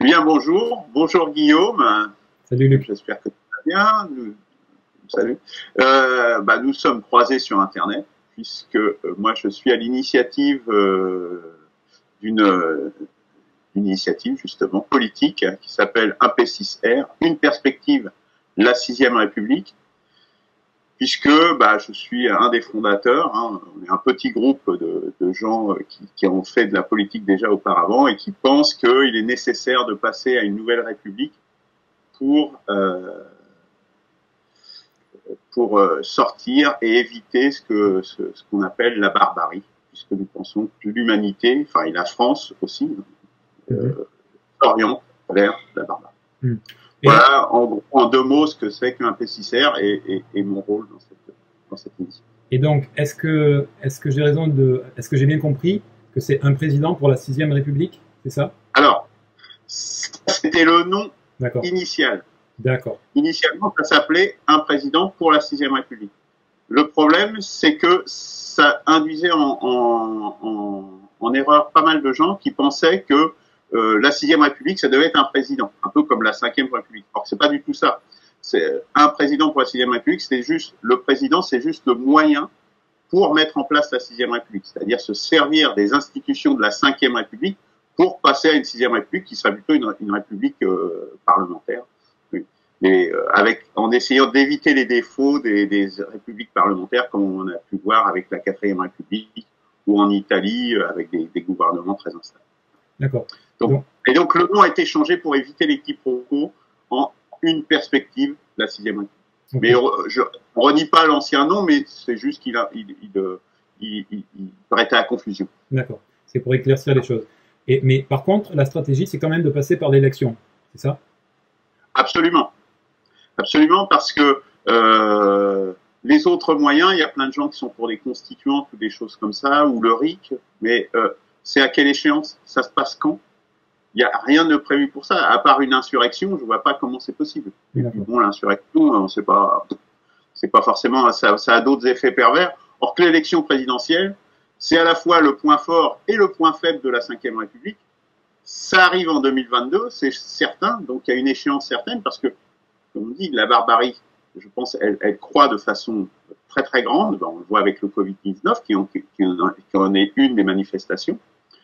Bien, bonjour. Bonjour Guillaume. Salut Luc. J'espère que tu vas bien. Salut. Nous sommes croisés sur Internet, puisque moi je suis à l'initiative d'une initiative justement politique qui s'appelle AP6R, une perspective, la sixième République, puisque je suis un des fondateurs. On est un petit groupe de gens qui ont fait de la politique déjà auparavant et qui pensent qu'il est nécessaire de passer à une nouvelle République pour sortir et éviter ce qu'on appelle la barbarie, puisque nous pensons que l'humanité, et la France aussi, s'oriente vers la barbarie. Voilà, en deux mots, ce que c'est qu'un PCCR et mon rôle dans cette initiative. Et donc, est-ce que j'ai bien compris que c'est un président pour la sixième République, c'est ça? Alors, c'était le nom initial. D'accord. Initialement, ça s'appelait un président pour la sixième République. Le problème, c'est que ça induisait en erreur pas mal de gens qui pensaient que la sixième République, ça devait être un président, un peu comme la cinquième République. Or, c'est pas du tout ça. C'est un président pour la sixième République, le président, c'est juste le moyen pour mettre en place la sixième République, c'est-à-dire se servir des institutions de la cinquième République pour passer à une sixième République qui serait plutôt une République parlementaire. Mais en essayant d'éviter les défauts des républiques parlementaires, comme on a pu voir avec la quatrième République ou en Italie avec des gouvernements très instables. D'accord. Donc le nom a été changé pour éviter les quiproquos en une perspective, la sixième République. Okay. Mais je ne renie pas l'ancien nom, mais c'est juste qu'il prêtait à confusion. D'accord. C'est pour éclaircir les choses. Mais par contre, la stratégie, c'est quand même de passer par l'élection, c'est ça? Absolument. Absolument, parce que les autres moyens, il y a plein de gens qui sont pour les constituantes ou des choses comme ça, ou le RIC, mais c'est à quelle échéance? Ça se passe quand? Il n'y a rien de prévu pour ça, à part une insurrection, je ne vois pas comment c'est possible. Et puis bon, l'insurrection, c'est pas forcément, ça a d'autres effets pervers. Or que l'élection présidentielle, c'est à la fois le point fort et le point faible de la cinquième République. Ça arrive en 2022, c'est certain, donc il y a une échéance certaine, parce que, comme on dit, la barbarie, je pense, elle croît de façon très très grande. On le voit avec le Covid-19, qui en est une des manifestations.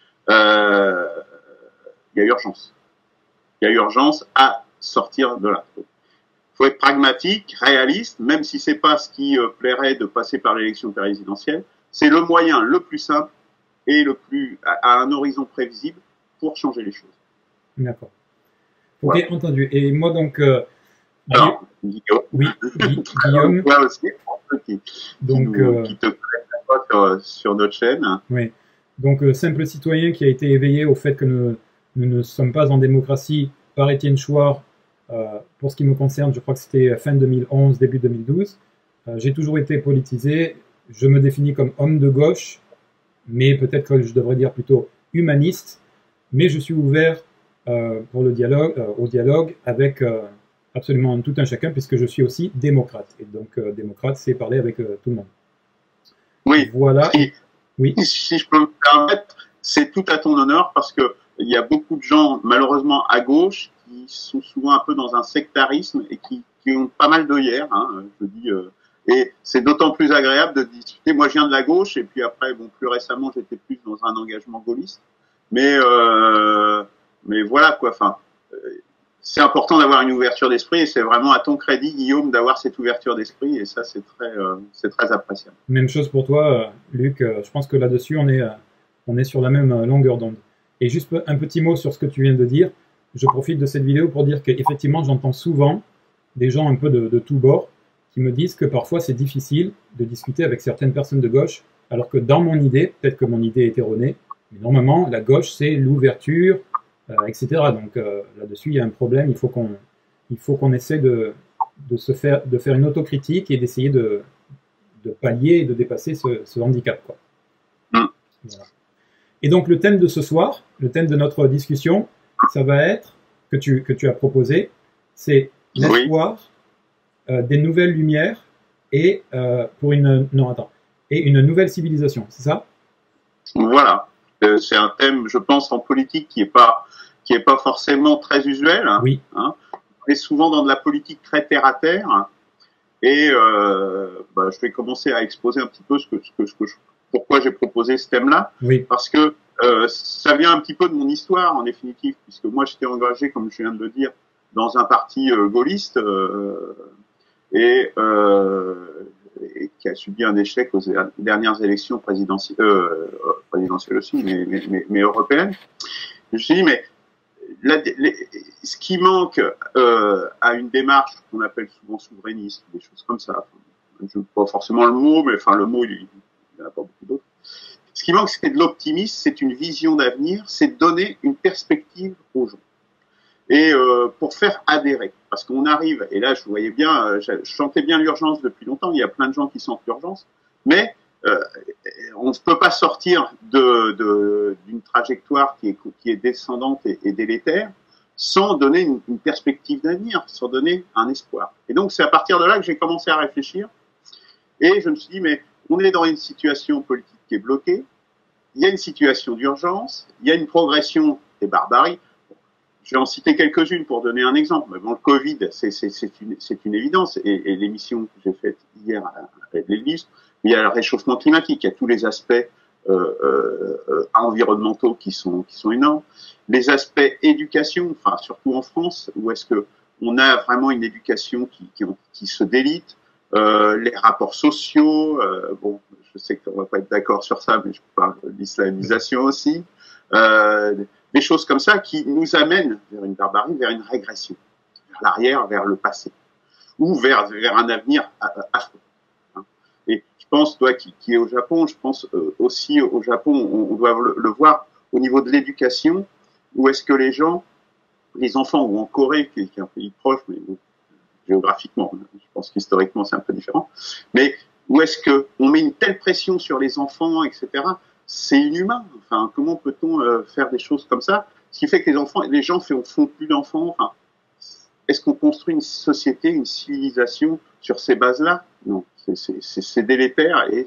Il y a urgence. Il y a urgence à sortir de là. Il faut être pragmatique, réaliste, même si c'est pas ce qui plairait de passer par l'élection présidentielle. C'est le moyen le plus simple et à un horizon prévisible pour changer les choses. D'accord. Ok, voilà. Entendu. Et moi donc... Alors, Guillaume. Oui, Guillaume. Toi aussi, qui te connaît sur notre chaîne. Oui. Donc, simple citoyen qui a été éveillé au fait que nous ne sommes pas en démocratie par Étienne Chouard. Pour ce qui me concerne, je crois que c'était fin 2011, début 2012. J'ai toujours été politisé. Je me définis comme homme de gauche, mais peut-être que je devrais dire plutôt humaniste. Mais je suis ouvert pour le dialogue, au dialogue avec absolument tout un chacun, puisque je suis aussi démocrate. Et donc, démocrate, c'est parler avec tout le monde. Oui. Voilà. Oui. Si je peux me permettre, c'est tout à ton honneur, parce que il y a beaucoup de gens, malheureusement, à gauche, qui sont souvent un peu dans un sectarisme et qui ont pas mal d'œillères, je dis. Et c'est d'autant plus agréable de discuter. Moi, je viens de la gauche, et puis après, bon, plus récemment, j'étais plus dans un engagement gaulliste. Mais voilà, quoi. Enfin, c'est important d'avoir une ouverture d'esprit, et c'est vraiment à ton crédit, Guillaume, d'avoir cette ouverture d'esprit, et ça, c'est très appréciable. Même chose pour toi, Luc. Je pense que là-dessus, on est sur la même longueur d'onde. Et juste un petit mot sur ce que tu viens de dire. Je profite de cette vidéo pour dire qu'effectivement, j'entends souvent des gens un peu de tous bords qui me disent que parfois c'est difficile de discuter avec certaines personnes de gauche, alors que dans mon idée, peut-être que mon idée est erronée, mais normalement, la gauche, c'est l'ouverture, etc. Donc là-dessus, il y a un problème. Il faut qu'on essaie de faire une autocritique et d'essayer de pallier et de dépasser ce handicap, quoi. Voilà. Et donc le thème de ce soir, le thème de notre discussion, ça va être que tu as proposé, c'est l'espoir des nouvelles lumières et une nouvelle civilisation, c'est ça? Voilà. C'est un thème, je pense, en politique qui qui est pas forcément très usuel. Oui. Hein. On est souvent dans de la politique très terre à terre. Et je vais commencer à exposer un petit peu pourquoi j'ai proposé ce thème-là. Oui. Parce que ça vient un petit peu de mon histoire, en définitive, puisque moi j'étais engagé, comme je viens de le dire, dans un parti gaulliste et qui a subi un échec aux dernières élections présidentielles aussi, mais européennes. Je me suis dit, mais ce qui manque à une démarche qu'on appelle souvent souverainiste, des choses comme ça, je ne sais pas forcément le mot, mais enfin le mot, il n'y en a pas beaucoup d'autres. Ce qui manque, c'est de l'optimisme, c'est une vision d'avenir, c'est de donner une perspective aux gens. Et pour faire adhérer, parce qu'on arrive, et là je voyais bien, je sentais bien l'urgence depuis longtemps, il y a plein de gens qui sentent l'urgence, mais on ne peut pas sortir d'une trajectoire qui est descendante et délétère sans donner une perspective d'avenir, sans donner un espoir. Et donc c'est à partir de là que j'ai commencé à réfléchir, et je me suis dit, mais on est dans une situation politique qui est bloquée, il y a une situation d'urgence, il y a une progression des barbaries. Je vais en citer quelques-unes pour donner un exemple. Mais bon, le Covid, c'est une évidence. Et l'émission que j'ai faite hier avec l'Église, il y a le réchauffement climatique, il y a tous les aspects environnementaux qui sont énormes. Les aspects éducation, enfin surtout en France, où est-ce que on a vraiment une éducation qui se délite. Les rapports sociaux, bon, je sais qu'on va pas être d'accord sur ça, mais je parle de l'islamisation aussi. Des choses comme ça qui nous amènent vers une barbarie, vers une régression, vers l'arrière, vers le passé, ou vers un avenir affreux. Et je pense, toi qui es au Japon, je pense aussi au Japon, on doit le voir au niveau de l'éducation, où est-ce que les enfants, ou en Corée, qui est un pays proche, mais géographiquement, je pense qu'historiquement c'est un peu différent, mais où est-ce que on met une telle pression sur les enfants, etc. C'est inhumain. Enfin, comment peut-on faire des choses comme ça? Ce qui fait que les gens font plus d'enfants. Enfin, est-ce qu'on construit une société, une civilisation sur ces bases-là? Non, c'est délétère et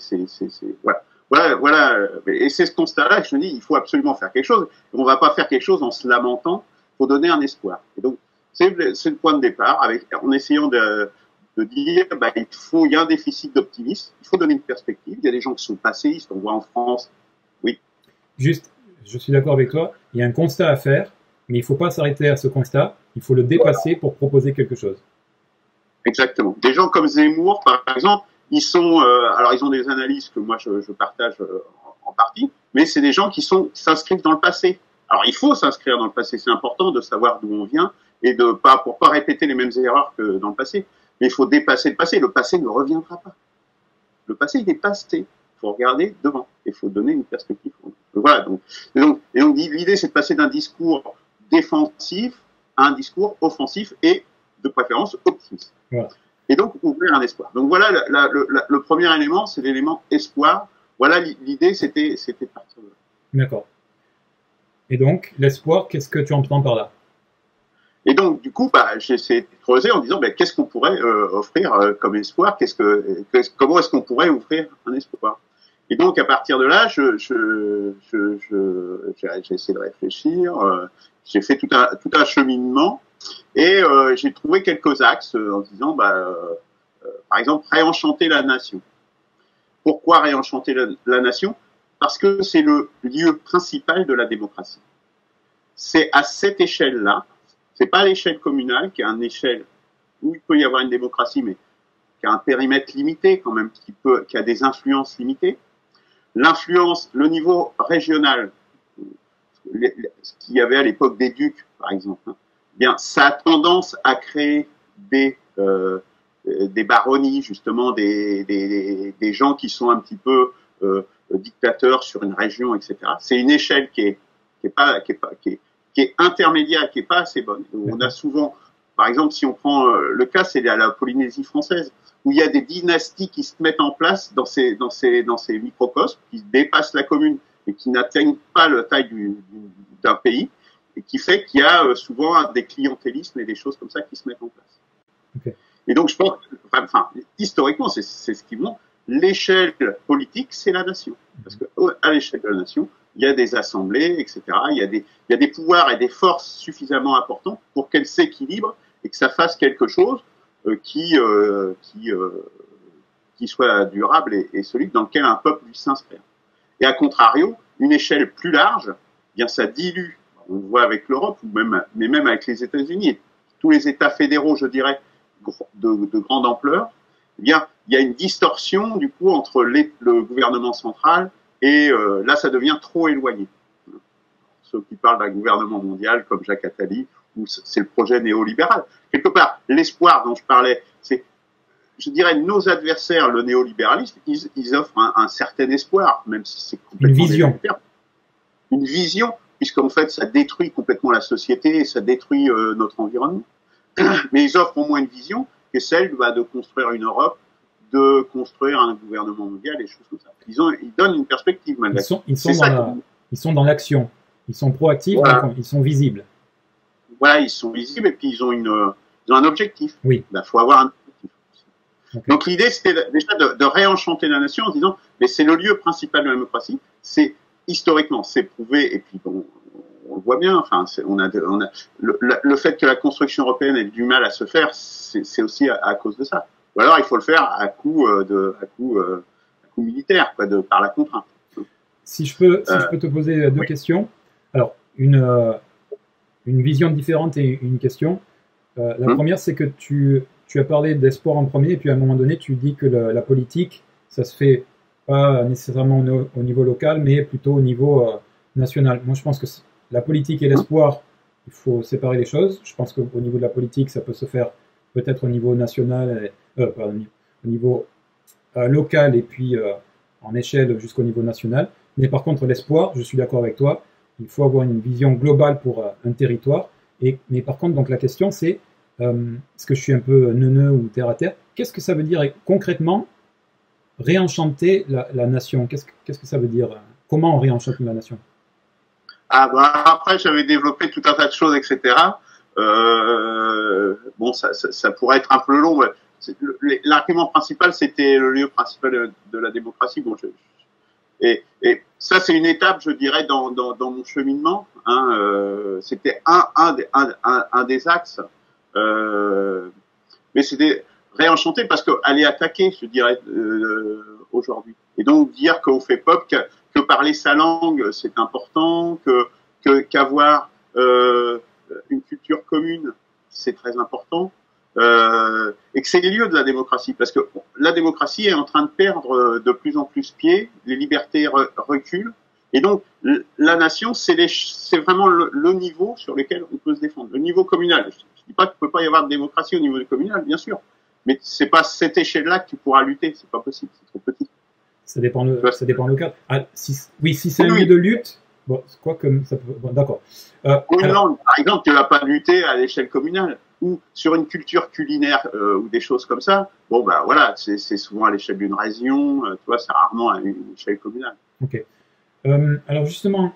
voilà. Et c'est ce constat-là que je me dis, il faut absolument faire quelque chose. On va pas faire quelque chose en se lamentant. Il faut donner un espoir. Et donc, c'est le point de départ, en essayant de dire, il y a un déficit d'optimisme, il faut donner une perspective. Il y a des gens qui sont passéistes, on voit en France. Oui. Juste, je suis d'accord avec toi, il y a un constat à faire, mais il ne faut pas s'arrêter à ce constat, il faut le dépasser pour proposer quelque chose. Exactement. Des gens comme Zemmour, par exemple, ils ont des analyses que moi je partage en partie, mais c'est des gens qui s'inscrivent dans le passé. Alors il faut s'inscrire dans le passé, c'est important de savoir d'où on vient et pour pas répéter les mêmes erreurs que dans le passé. Mais il faut dépasser le passé. Le passé ne reviendra pas. Le passé, il est passé. Il faut regarder devant. Il faut donner une perspective. Voilà. Donc l'idée, c'est de passer d'un discours défensif à un discours offensif et, de préférence, optimiste. Voilà. Et donc, ouvrir un espoir. Donc voilà, le premier élément, c'est l'élément espoir. Voilà, l'idée, c'était de partir de là. D'accord. Et donc, l'espoir, qu'est-ce que tu entends par là? Et donc, du coup, j'ai essayé de creuser en disant, qu'est-ce qu'on pourrait offrir comme espoir? Comment est-ce qu'on pourrait offrir un espoir? Et donc, à partir de là, j'ai essayé de réfléchir. J'ai fait tout un cheminement et j'ai trouvé quelques axes en disant, par exemple, réenchanter la nation. Pourquoi réenchanter la nation? Parce que c'est le lieu principal de la démocratie. C'est à cette échelle-là. C'est pas à l'échelle communale, qui est une échelle où il peut y avoir une démocratie, mais qui a un périmètre limité quand même, qui a des influences limitées. L'influence, le niveau régional, ce qu'il y avait à l'époque des ducs, par exemple, bien, ça a tendance à créer des baronnies, justement, des gens qui sont un petit peu dictateurs sur une région, etc. C'est une échelle qui est intermédiaire, qui est pas assez bonne. On a souvent, par exemple, si on prend le cas, c'est à la Polynésie française, où il y a des dynasties qui se mettent en place dans ces microcosmes, qui dépassent la commune et qui n'atteignent pas la taille d'un pays, et qui fait qu'il y a souvent des clientélismes et des choses comme ça qui se mettent en place. Okay. Et donc, je pense, historiquement, c'est ce qui montre. l'échelle politique, c'est la nation. Parce que à l'échelle de la nation, il y a des assemblées, etc. Il y a des pouvoirs et des forces suffisamment importants pour qu'elles s'équilibrent et que ça fasse quelque chose qui soit durable et solide, dans lequel un peuple puisse s'inscrire. Et à contrario, une échelle plus large, eh bien ça dilue. On le voit avec l'Europe, mais même avec les États-Unis, tous les États fédéraux, je dirais, de grande ampleur. Eh bien, il y a une distorsion du coup entre le gouvernement central et là, ça devient trop éloigné. Ceux qui parlent d'un gouvernement mondial comme Jacques Attali, où c'est le projet néolibéral. Quelque part, l'espoir dont je parlais, c'est, je dirais, nos adversaires, le néolibéralisme, ils offrent un certain espoir, même si c'est complètement une vision. Une vision, puisqu'en fait, ça détruit complètement la société et ça détruit notre environnement. Mais ils offrent au moins une vision, qui est celle de construire une Europe, de construire un gouvernement mondial et choses comme ça. Ils donnent une perspective malgré tout. Ils sont dans l'action. Ils sont proactifs, voilà. Donc ils sont visibles. Voilà, ils sont visibles et puis ils ont un objectif. Oui. Il faut avoir un objectif. Okay. Donc l'idée, c'était déjà de réenchanter la nation en se disant, mais c'est le lieu principal de la démocratie. C'est historiquement, c'est prouvé et puis bon, on le voit bien. Enfin, le fait que la construction européenne ait du mal à se faire, c'est aussi à cause de ça. Ou alors il faut le faire à coup militaire, quoi, par la contrainte. Si je peux te poser deux questions. Alors, une vision différente et une question. La première, c'est que tu as parlé d'espoir en premier, et puis à un moment donné, tu dis que la politique, ça se fait pas nécessairement au niveau local, mais plutôt au niveau national. Moi, je pense que la politique et l'espoir, il faut séparer les choses. Je pense qu'au niveau de la politique, ça peut se faire peut-être au niveau national, au niveau local, et puis en échelle jusqu'au niveau national. Mais par contre, l'espoir, je suis d'accord avec toi, il faut avoir une vision globale pour un territoire. Mais par contre, donc la question c'est, est-ce que je suis un peu neuneux ou terre à terre, qu'est-ce que ça veut dire concrètement réenchanter la nation? Qu'est-ce que ça veut dire? Comment on réenchante la nation? Après, j'avais développé tout un tas de choses, etc. Bon, ça pourrait être un peu long. L'argument principal, c'était le lieu principal de la démocratie. Bon, et ça, c'est une étape, je dirais, dans mon cheminement. C'était un des axes. Mais c'était réenchanter parce qu'aller attaquer, je dirais, aujourd'hui. Et donc dire qu'au FEPOP, que parler sa langue, c'est important, qu'avoir une culture commune, c'est très important. Et que c'est les lieux de la démocratie, parce que la démocratie est en train de perdre de plus en plus pied, les libertés reculent, et donc la nation, c'est vraiment le niveau sur lequel on peut se défendre, le niveau communal. Je dis pas qu'il ne peut pas y avoir de démocratie au niveau communal, bien sûr, mais c'est pas cette échelle-là que tu pourras lutter, c'est pas possible, c'est trop petit. Ça dépend le cadre. Si c'est un lieu de lutte, bon, quoi comme ça peut. Bon, d'accord. Non, par exemple, tu ne vas pas lutter à l'échelle communale ou sur une culture culinaire ou des choses comme ça. Bon, bah voilà, c'est souvent à l'échelle d'une région. Tu vois, c'est rarement à une échelle communale. Ok. Alors justement,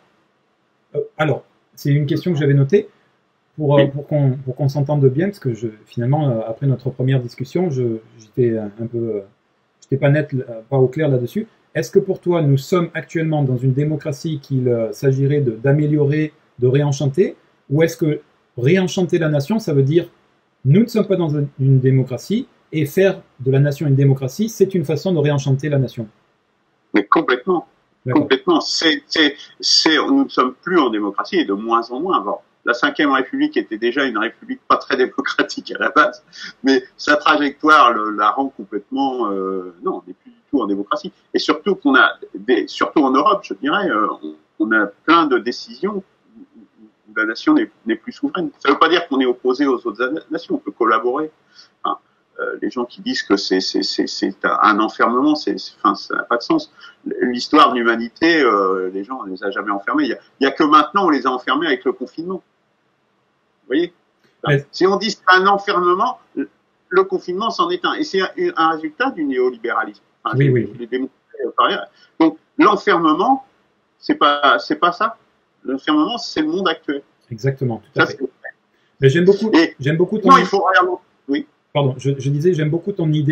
c'est une question que j'avais notée pour qu'on s'entende bien, parce que finalement, après notre première discussion, j'étais un peu, j'étais pas net, pas au clair là-dessus. Est-ce que pour toi, nous sommes actuellement dans une démocratie qu'il s'agirait d'améliorer, de réenchanter, ou est-ce que réenchanter la nation, ça veut dire nous ne sommes pas dans une démocratie et faire de la nation une démocratie, c'est une façon de réenchanter la nation? Mais complètement. Complètement. Nous ne sommes plus en démocratie et de moins en moins. Bon, la Ve République était déjà une république pas très démocratique à la base, mais sa trajectoire la rend complètement... non, on n'est plus du tout en démocratie. Et surtout surtout en Europe, je dirais, on a plein de décisions où la nation n'est plus souveraine. Ça ne veut pas dire qu'on est opposé aux autres nations, on peut collaborer. Enfin, les gens qui disent que c'est un enfermement, ça n'a pas de sens. L'histoire de l'humanité, les gens, on ne les a jamais enfermés. Il y a que maintenant, on les a enfermés avec le confinement. Vous voyez? Enfin, si on dit que c'est un enfermement, le confinement c'en est un. Et c'est un résultat du néolibéralisme. Enfin, oui. Je l'ai démontré par ailleurs. Donc, l'enfermement, c'est pas ça. L'enfermement, c'est le monde actuel. Exactement, tout à fait. Mais j'aime beaucoup ton... Non, il faut regarder. Oui. Pardon, je disais, j'aime beaucoup ton idée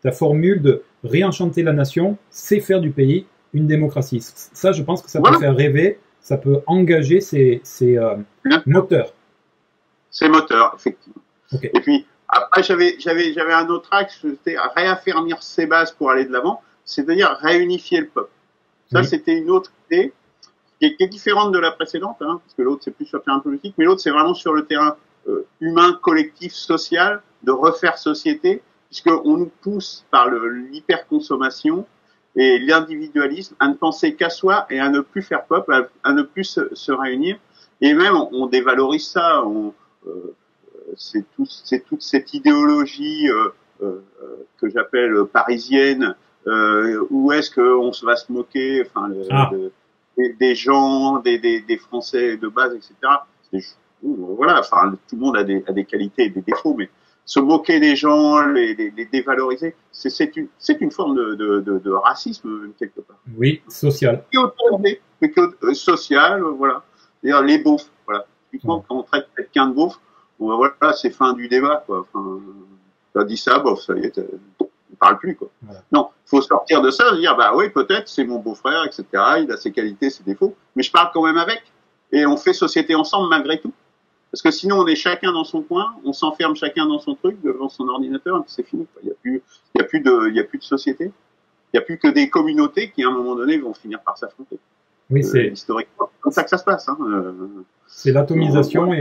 ta formule de réenchanter la nation, c'est faire du pays une démocratie. Ça, je pense que ça peut faire rêver, ça peut engager ces moteurs. Ces moteurs, effectivement. Okay. Et puis, après, j'avais un autre axe, c'était réaffermir ses bases pour aller de l'avant, c'est-à-dire réunifier le peuple. Ça, c'était une autre idée qui est différente de la précédente, hein, parce que l'autre, c'est plus sur le terrain politique, mais l'autre, c'est vraiment sur le terrain humain, collectif, social, de refaire société, puisqu'on nous pousse par l'hyperconsommation et l'individualisme à ne penser qu'à soi et à ne plus faire peuple, à ne plus se réunir. Et même, on dévalorise ça, c'est toute cette idéologie que j'appelle parisienne, où est-ce qu'on va se moquer, enfin, des gens, des Français de base, etc. Voilà, enfin, tout le monde a des qualités et des défauts, mais se moquer des gens, les dévaloriser, c'est une forme de racisme quelque part. Oui, social. Social, voilà. C'est-à-dire les beaufs, voilà. Typiquement, quand on traite quelqu'un de beauf, voilà, c'est fin du débat, quoi. Enfin, t'as dit ça, bof, ça y est, on parle plus, quoi. Voilà. Non, faut sortir de ça, dire, bah oui, peut-être, c'est mon beau-frère, etc., il a ses qualités, ses défauts, mais je parle quand même avec, et on fait société ensemble malgré tout. Parce que sinon, on est chacun dans son coin, on s'enferme chacun dans son truc, devant son ordinateur, et puis c'est fini, quoi. Il y a plus de société. Il y a plus que des communautés qui, à un moment donné, vont finir par s'affronter. Oui, c'est historiquement, c'est comme ça que ça se passe, hein. C'est l'atomisation et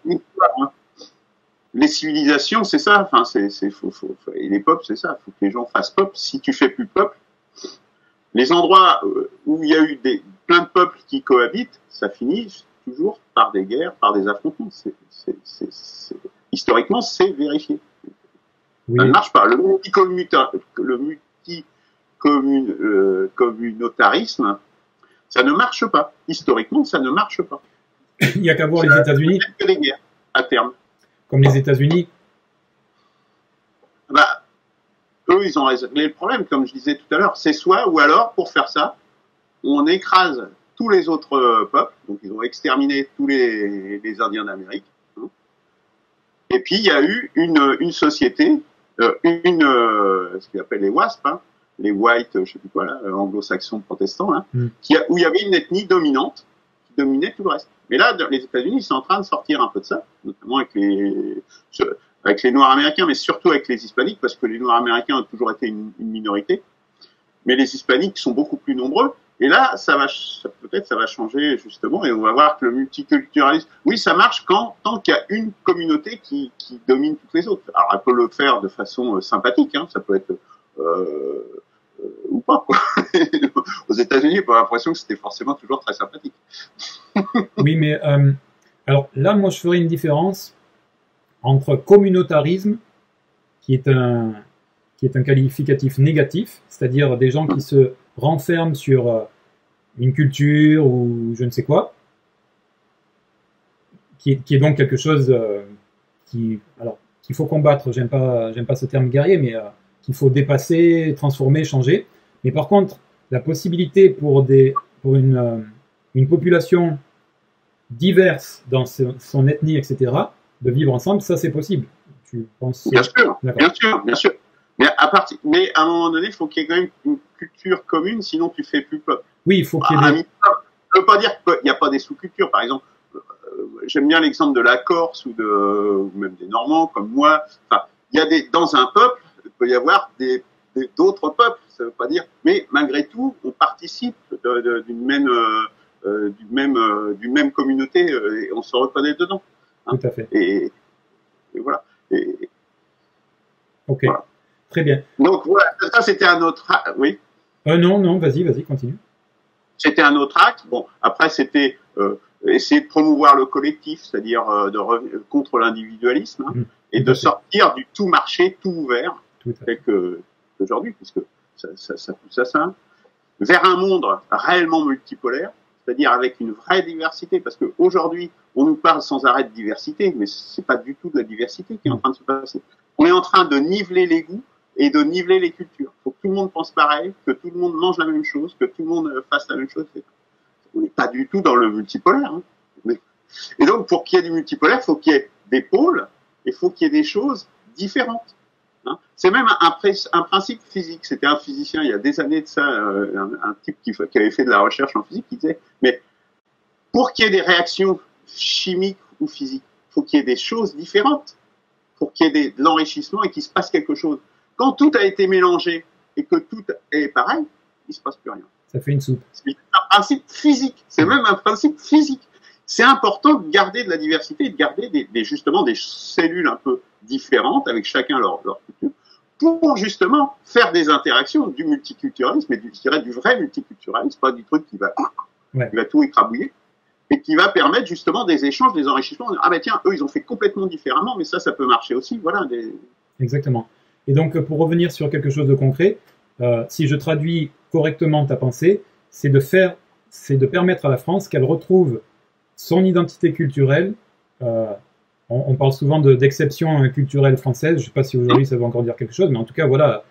les civilisations, c'est ça. Enfin, et les peuples, c'est ça. Il faut que les gens fassent peuple. Si tu fais plus peuple, les endroits où il y a eu plein de peuples qui cohabitent, ça finit toujours par des guerres, par des affrontements. Historiquement, c'est vérifié. Oui. Ça ne marche pas. Le multicommunautarisme, ça ne marche pas. Historiquement, ça ne marche pas. Il n'y a qu'à voir les États-Unis. Que des guerres, à terme. Comme les États-Unis. Bah, eux, ils ont réglé le problème, comme je disais tout à l'heure. C'est soit, ou alors, pour faire ça, on écrase tous les autres peuples. Donc, ils ont exterminé tous les Indiens d'Amérique. Hein. Et puis, il y a eu une société, ce qu'ils appellent les WASP, hein, les White, je sais plus quoi, là, anglo-saxons protestants, hein, où il y avait une ethnie dominante qui dominait tout le reste. Mais là, les États-Unis, ils sont en train de sortir un peu de ça, notamment avec les Noirs américains, mais surtout avec les Hispaniques, parce que les Noirs américains ont toujours été une minorité. Mais les Hispaniques sont beaucoup plus nombreux. Et là, peut-être ça va changer, justement, et on va voir que le multiculturalisme, oui, ça marche tant qu'il y a une communauté qui domine toutes les autres. Alors, elle peut le faire de façon sympathique, hein, ça peut être, ou pas, quoi. Aux États-Unis, j'ai pas l'impression que c'était forcément toujours très sympathique. Oui, mais alors là, moi, je ferais une différence entre communautarisme, qui est un qualificatif négatif, c'est-à-dire des gens qui se renferment sur une culture ou je ne sais quoi, qui est donc quelque chose qu'il faut combattre. J'aime pas ce terme guerrier, mais qu'il faut dépasser, transformer, changer. Mais par contre, la possibilité pour une population diverse dans son ethnie, etc., de vivre ensemble, ça c'est possible. Tu penses? Bien sûr. Mais à un moment donné, il faut qu'il y ait quand même une culture commune, sinon tu fais plus peuple. Oui, il faut qu'il y ait des... Je veux pas dire qu'il n'y a pas des sous-cultures. Par exemple, j'aime bien l'exemple de la Corse ou même des Normands comme moi. Enfin, dans un peuple, il peut y avoir d'autres peuples. Ça veut pas dire, mais malgré tout, on participe d'une même communauté et on se reconnaît dedans. Hein. Tout à fait. Et voilà. Ok. Voilà. Très bien. Donc voilà, ça c'était un autre acte. Oui. Non, vas-y, continue. C'était un autre acte. Bon, après c'était essayer de promouvoir le collectif, c'est-à-dire contre l'individualisme, hein, et de sortir du tout marché, tout ouvert, tel qu'aujourd'hui, puisque ça pousse à ça, vers un monde réellement multipolaire, c'est-à-dire avec une vraie diversité, parce qu'aujourd'hui, on nous parle sans arrêt de diversité, mais c'est pas du tout de la diversité qui est en train de se passer. On est en train de niveler les goûts et de niveler les cultures. Il faut que tout le monde pense pareil, que tout le monde mange la même chose, que tout le monde fasse la même chose. On n'est pas du tout dans le multipolaire. Hein. Et donc, pour qu'il y ait du multipolaire, il faut qu'il y ait des pôles et il faut qu'il y ait des choses différentes. Hein. C'est même un principe physique. C'était un physicien il y a des années de ça, un type qui avait fait de la recherche en physique, qui disait, mais pour qu'il y ait des réactions chimiques ou physiques, il faut qu'il y ait des choses différentes, pour qu'il y ait de l'enrichissement et qu'il se passe quelque chose. Quand tout a été mélangé et que tout est pareil, il se passe plus rien. Ça fait une soupe. C'est un principe physique. C'est même un principe physique. C'est important de garder de la diversité et de garder justement des cellules un peu différentes avec chacun leur culture pour justement faire des interactions du multiculturalisme et je dirais du vrai multiculturalisme, pas du truc qui va tout écrabouiller et qui va permettre justement des échanges, des enrichissements. Ah ben tiens, eux ils ont fait complètement différemment, mais ça peut marcher aussi. Voilà. Exactement. Et donc pour revenir sur quelque chose de concret, si je traduis correctement ta pensée, c'est de permettre à la France qu'elle retrouve son identité culturelle. On parle souvent d'exception culturelle française. Je ne sais pas si aujourd'hui ça veut encore dire quelque chose, mais en tout cas, voilà,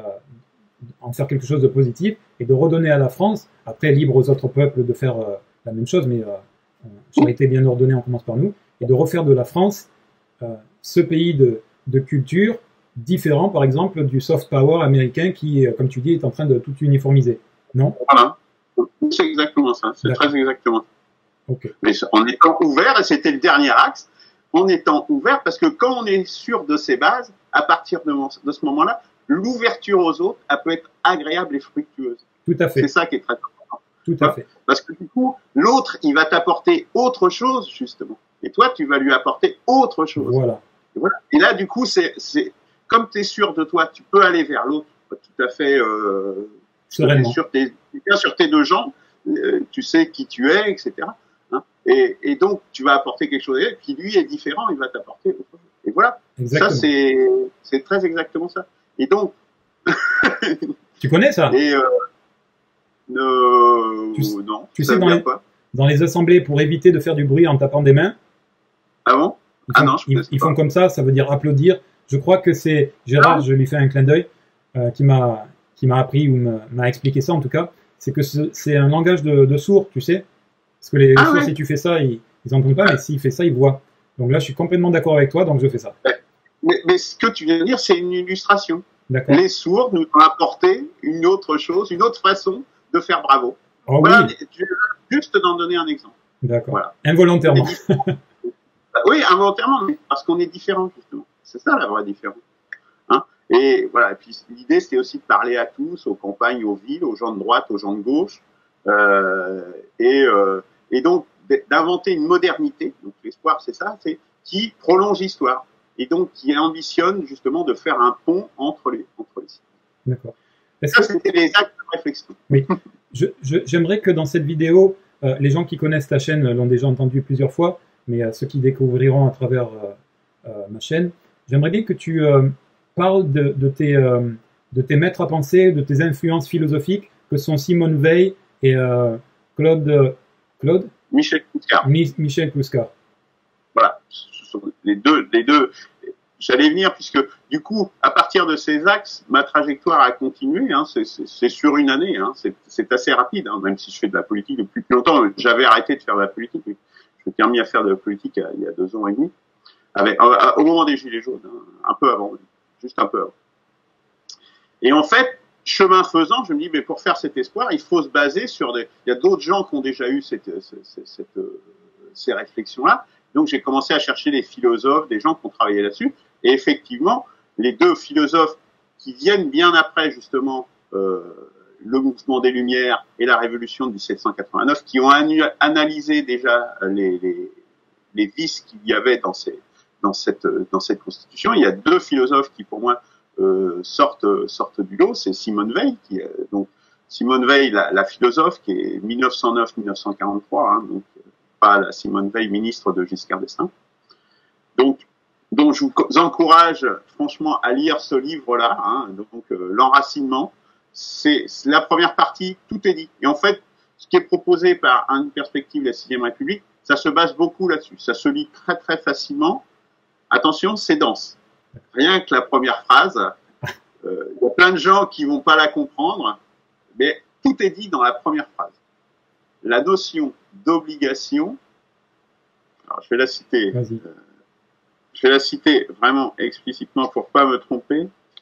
en faire quelque chose de positif et de redonner à la France, après libre aux autres peuples de faire la même chose, mais charité bien ordonnée, on commence par nous, et de refaire de la France ce pays de culture différent, par exemple, du soft power américain qui, comme tu dis, est en train de tout uniformiser. Non? Voilà. C'est exactement ça. C'est très exactement ça. Okay. Mais en étant ouvert, et c'était le dernier axe, en étant ouvert, parce que quand on est sûr de ses bases, à partir de ce moment-là, l'ouverture aux autres, elle peut être agréable et fructueuse. Tout à fait. C'est ça qui est très important. Tout à fait. Parce que du coup, l'autre, il va t'apporter autre chose, justement. Et toi, tu vas lui apporter autre chose. Voilà. Et là, du coup, c'est comme tu es sûr de toi, tu peux aller vers l'autre tout à fait sereinement. Bien sur tes deux jambes, tu sais qui tu es, etc. Hein, et donc, tu vas apporter quelque chose qui, lui, est différent, il va t'apporter autre chose. Et voilà. Exactement. Ça, c'est très exactement ça. Et donc... tu connais ça? Non. Tu sais, dans les assemblées, pour éviter de faire du bruit en tapant des mains, ah bon? Ils font comme ça veut dire applaudir. Je crois que c'est Gérard, je lui fais un clin d'œil, qui m'a appris ou m'a expliqué ça en tout cas. C'est que c'est un langage de sourds, tu sais. Parce que les sourds, si tu fais ça, ils n'entendent pas, mais s'il fait ça, ils voient. Donc là, je suis complètement d'accord avec toi, donc je fais ça. Mais ce que tu viens de dire, c'est une illustration. Les sourds nous ont apporté une autre chose, une autre façon de faire bravo. Oh, voilà, oui. je vais juste d'en donner un exemple. D'accord. Voilà. Involontairement. Oui, involontairement, parce qu'on est différents, justement. C'est ça la vraie différence. Hein, et voilà. Et puis l'idée, c'était aussi de parler à tous, aux campagnes, aux villes, aux gens de droite, aux gens de gauche, et donc d'inventer une modernité. Donc l'espoir, c'est ça, c'est qui prolonge l'histoire et donc qui ambitionne justement de faire un pont entre les sites. D'accord. Ça, c'était les actes de réflexion. Oui. J'aimerais que dans cette vidéo, les gens qui connaissent ta chaîne l'ont déjà entendu plusieurs fois, mais ceux qui découvriront à travers ma chaîne, j'aimerais bien que tu parles de tes maîtres à penser, de tes influences philosophiques, que sont Simone Weil et Michel Clouscar. Michel Clouscar. Voilà, ce sont les deux. J'allais venir puisque du coup, à partir de ces axes, ma trajectoire a continué. Hein, c'est sur une année. Hein, c'est assez rapide. Hein, même si je fais de la politique depuis plus longtemps, j'avais arrêté de faire de la politique. Je me suis remis à faire de la politique il y a 2 ans et demi, au moment des Gilets jaunes, hein, un peu avant, juste un peu avant. Et en fait, chemin faisant, je me dis, mais pour faire cet espoir, il faut se baser sur il y a d'autres gens qui ont déjà eu ces réflexions-là. Donc, j'ai commencé à chercher des philosophes, des gens qui ont travaillé là-dessus. Et effectivement, les 2 philosophes qui viennent bien après, justement, le mouvement des Lumières et la Révolution de 1789, qui ont analysé déjà les vices qu'il y avait dans cette constitution. Il y a 2 philosophes qui, pour moi, sortent du lot. C'est Simone Weil, donc Simone Weil, la philosophe, qui est 1909-1943, hein, donc pas la Simone Veil, ministre de Giscard d'Estaing. Donc je vous encourage franchement à lire ce livre-là, hein, donc l'enracinement. C'est la première partie, tout est dit. Et en fait, ce qui est proposé par une perspective de la 6e République, ça se base beaucoup là-dessus. Ça se lit très très facilement. Attention, c'est dense. Rien que la première phrase, il y a plein de gens qui vont pas la comprendre, mais tout est dit dans la première phrase. La notion d'obligation, alors je vais la citer vraiment explicitement pour pas me tromper,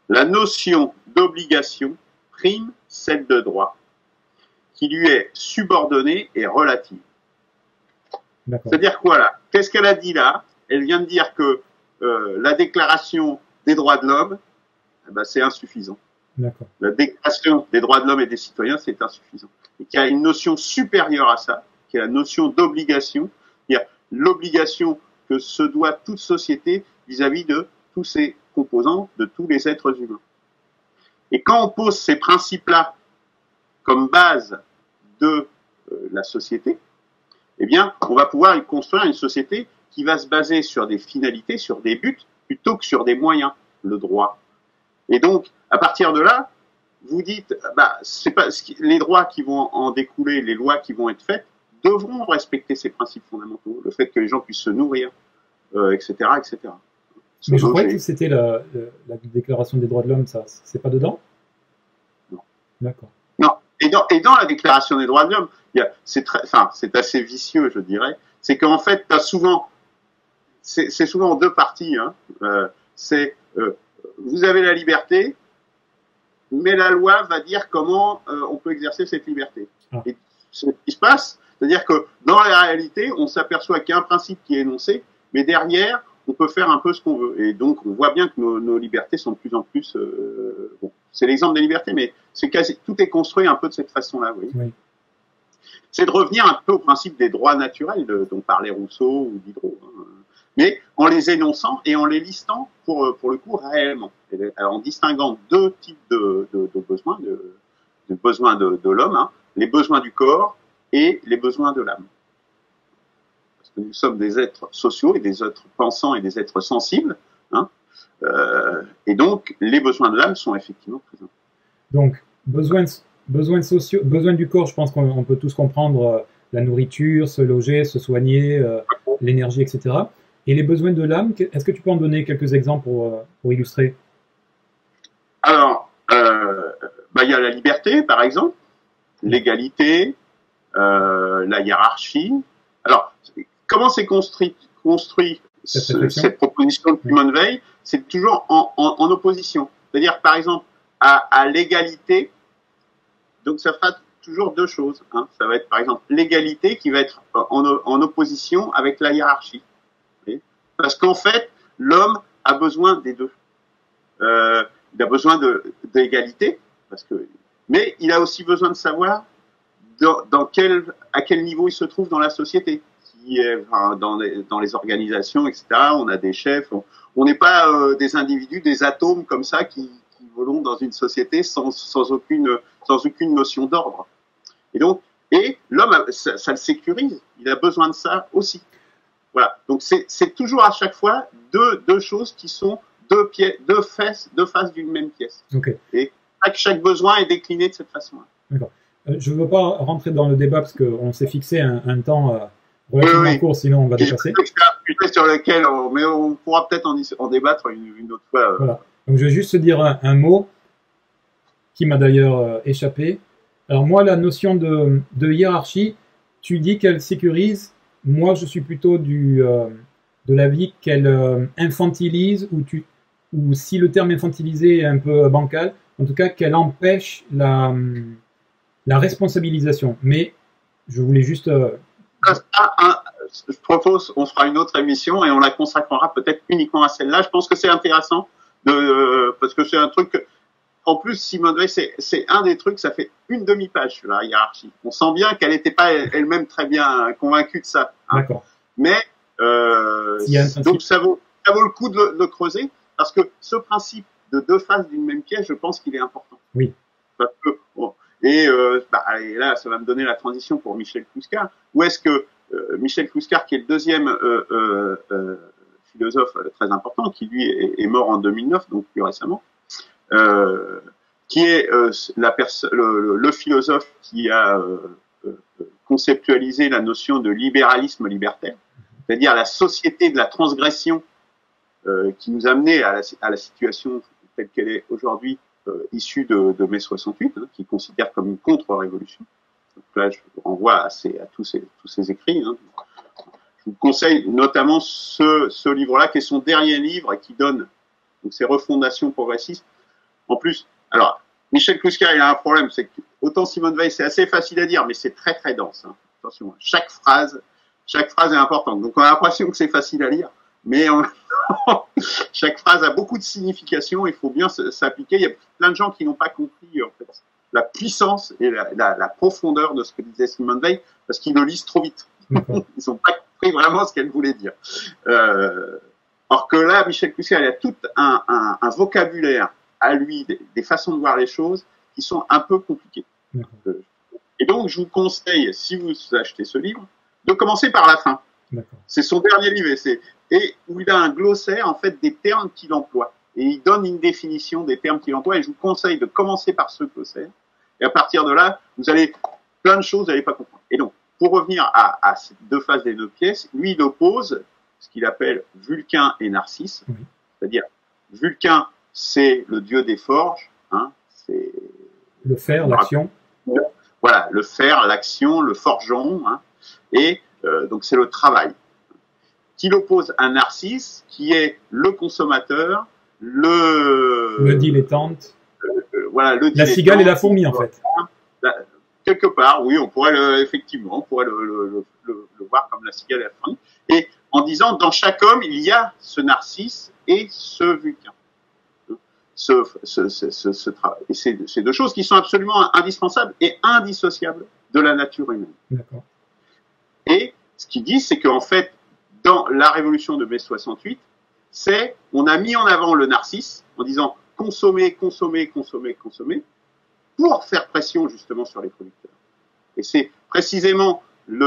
la notion d'obligation prime celle de droit, qui lui est subordonnée et relative. C'est-à-dire quoi là? Qu'est-ce qu'elle a dit là? Elle vient de dire que la déclaration des droits de l'homme, eh ben, c'est insuffisant. La déclaration des droits de l'homme et des citoyens, c'est insuffisant. Et qu'il y a une notion supérieure à ça, qui est la notion d'obligation, c'est-à-dire l'obligation que se doit toute société vis-à-vis de tous ses composants, de tous les êtres humains. Et quand on pose ces principes-là comme base de la société, eh bien, on va pouvoir y construire une société qui va se baser sur des finalités, sur des buts, plutôt que sur des moyens, le droit. Et donc, à partir de là, vous dites, bah, c'est pas les droits qui vont en découler, les lois qui vont être faites, devront respecter ces principes fondamentaux, le fait que les gens puissent se nourrir, etc., etc. Mais je croyais que c'était la Déclaration des droits de l'homme, ça, c'est pas dedans? Non. D'accord. Non. Et dans la Déclaration des droits de l'homme, c'est assez vicieux, je dirais. C'est qu'en fait, t'as souvent, c'est souvent en deux parties. Hein. Vous avez la liberté, mais la loi va dire comment on peut exercer cette liberté. Ah. Et ce qui se passe, c'est-à-dire que dans la réalité, on s'aperçoit qu'il y a un principe qui est énoncé, mais derrière, on peut faire un peu ce qu'on veut. Et donc, on voit bien que nos libertés sont de plus en plus... bon, c'est l'exemple des libertés, mais tout est construit un peu de cette façon-là. Oui. C'est de revenir un peu au principe des droits naturels dont parlait Rousseau ou Diderot, hein, mais en les énonçant et en les listant pour le coup réellement. Alors, en distinguant deux types de besoins, de besoins de l'homme, hein, les besoins du corps et les besoins de l'âme. Parce que nous sommes des êtres sociaux et des êtres pensants et des êtres sensibles, hein, et donc les besoins de l'âme sont effectivement présents. Donc, besoins sociaux, besoins du corps, je pense qu'on peut tous comprendre la nourriture, se loger, se soigner, l'énergie, etc. Et les besoins de l'âme, est-ce que tu peux en donner quelques exemples pour illustrer? Alors, il y a la liberté, par exemple, l'égalité, la hiérarchie. Alors, comment c'est construit cette proposition de Simone Weil? C'est toujours en opposition. C'est-à-dire, par exemple, à l'égalité, donc ça fera toujours deux choses. Hein. Ça va être, par exemple, l'égalité qui va être en opposition avec la hiérarchie. Parce qu'en fait, l'homme a besoin des deux. Il a besoin d'égalité, mais il a aussi besoin de savoir à quel niveau il se trouve dans la société. Dans les organisations, etc. On a des chefs. On n'est pas des individus, des atomes comme ça qui volent dans une société sans aucune notion d'ordre. Et l'homme, ça le sécurise. Il a besoin de ça aussi. Voilà. Donc c'est toujours à chaque fois deux choses qui sont deux faces d'une même pièce. Okay. Et chaque besoin est décliné de cette façon-là. D'accord. Je ne veux pas rentrer dans le débat parce qu'on s'est fixé un temps relativement court, sinon on va dépasser. Sur lequel on pourra peut-être en débattre une autre fois. Voilà. Donc je vais juste te dire un mot qui m'a d'ailleurs échappé. Alors moi, la notion de hiérarchie, tu dis qu'elle sécurise. Moi, je suis plutôt de l'avis qu'elle infantilise, ou si le terme infantilisé est un peu bancal, en tout cas qu'elle empêche la responsabilisation. Mais je voulais juste... je propose, on fera une autre émission et on la consacrera peut-être uniquement à celle-là. Je pense que c'est intéressant parce que c'est un truc. En plus, Simone Weil, c'est un des trucs. Ça fait une demi-page la hiérarchie. On sent bien qu'elle n'était pas elle-même très bien convaincue de ça. Hein. D'accord. Mais donc ça vaut le coup de le creuser parce que ce principe de deux faces d'une même pièce, je pense qu'il est important. Oui. Parce que, et là, ça va me donner la transition pour Michel Clouscar. Où est-ce que Michel Clouscar, qui est le deuxième philosophe très important, qui lui est mort en 2009, donc plus récemment, qui est le philosophe qui a conceptualisé la notion de libéralisme libertaire, c'est-à-dire la société de la transgression qui nous a amené à la situation telle qu'elle est aujourd'hui, issue de mai 68, hein, qui considère comme une contre-révolution. Donc là, je vous renvoie à tous ces écrits. Hein. Je vous conseille notamment ce livre-là, qui est son dernier livre et qui donne donc ces refondations progressistes. En plus, alors, Michel Kluska, il a un problème, c'est que autant Simone Veil, c'est assez facile à dire, mais c'est très très dense. Hein. Attention, chaque phrase est importante. Donc on a l'impression que c'est facile à lire, mais chaque phrase a beaucoup de signification. Il faut bien s'appliquer. Il y a plein de gens qui n'ont pas compris en fait la puissance et la profondeur de ce que disait Simone Veil, parce qu'ils le lisent trop vite. Ils n'ont pas compris vraiment ce qu'elle voulait dire. Or que là, Michel Kluska, il a tout un vocabulaire à lui, des façons de voir les choses qui sont un peu compliquées. Et donc, je vous conseille, si vous achetez ce livre, de commencer par la fin. C'est son dernier livre, et où il a un glossaire, en fait, des termes qu'il emploie. Et il donne une définition des termes qu'il emploie, et je vous conseille de commencer par ce glossaire. Et à partir de là, vous allez, plein de choses, vous n'allez pas comprendre. Et donc, pour revenir à ces deux phases des deux pièces, lui, il oppose ce qu'il appelle Vulcain et Narcisse. C'est-à-dire, Vulcain, c'est le dieu des forges, hein, c'est le fer, l'action. Voilà, le fer, l'action, le forgeron, hein, et donc c'est le travail. Qu'il oppose à Narcisse, qui est le consommateur, le dilettante. Voilà, le la cigale et la fourmi en fait. Quelque part, oui, on pourrait effectivement, on pourrait le voir comme la cigale et la fourmi. Et en disant, dans chaque homme, il y a ce Narcisse et ce Vulcain. Ce travail. Et c'est deux choses qui sont absolument indispensables et indissociables de la nature humaine. D'accord. Et ce qu'il dit, c'est qu'en fait, dans la révolution de mai 68, on a mis en avant le Narcisse en disant consommer, consommer, consommer, consommer, pour faire pression justement sur les producteurs. Et c'est précisément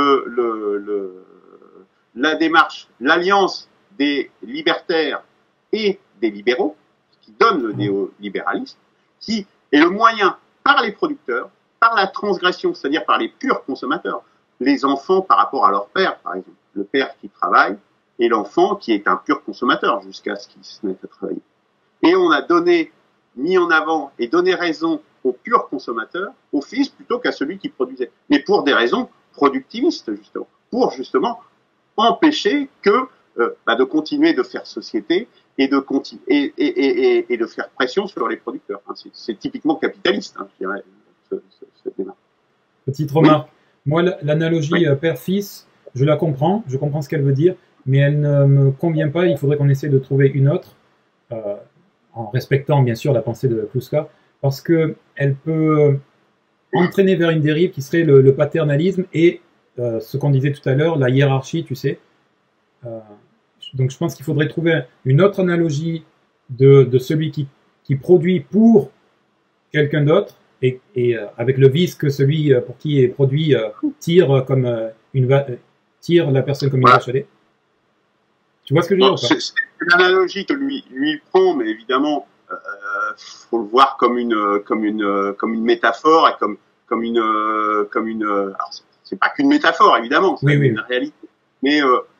la démarche, l'alliance des libertaires et des libéraux, qui donne le néolibéralisme, qui est le moyen par les producteurs, par la transgression, c'est-à-dire par les purs consommateurs, les enfants par rapport à leur père, par exemple, le père qui travaille et l'enfant qui est un pur consommateur jusqu'à ce qu'il se mette à travailler. Et on a mis en avant et donné raison au pur consommateur, au fils, plutôt qu'à celui qui produisait. Mais pour des raisons productivistes, justement, pour justement empêcher de continuer de faire société et de faire pression sur les producteurs. C'est typiquement capitaliste, hein, je dirais, cette démarche. Petite remarque. Moi, l'analogie père-fils, je la comprends, je comprends ce qu'elle veut dire, mais elle ne me convient pas. Il faudrait qu'on essaie de trouver une autre, en respectant bien sûr la pensée de Kluska, parce que elle peut entraîner vers une dérive qui serait le paternalisme et ce qu'on disait tout à l'heure, la hiérarchie, tu sais. Donc je pense qu'il faudrait trouver une autre analogie de celui qui produit pour quelqu'un d'autre et avec le vice que celui pour qui est produit tire comme tire la personne comme une vache à lait. Tu vois ce que je veux dire? C'est l'analogie que lui prend, mais évidemment faut le voir comme une métaphore et comme une alors c'est pas qu'une métaphore évidemment, c'est une réalité, mais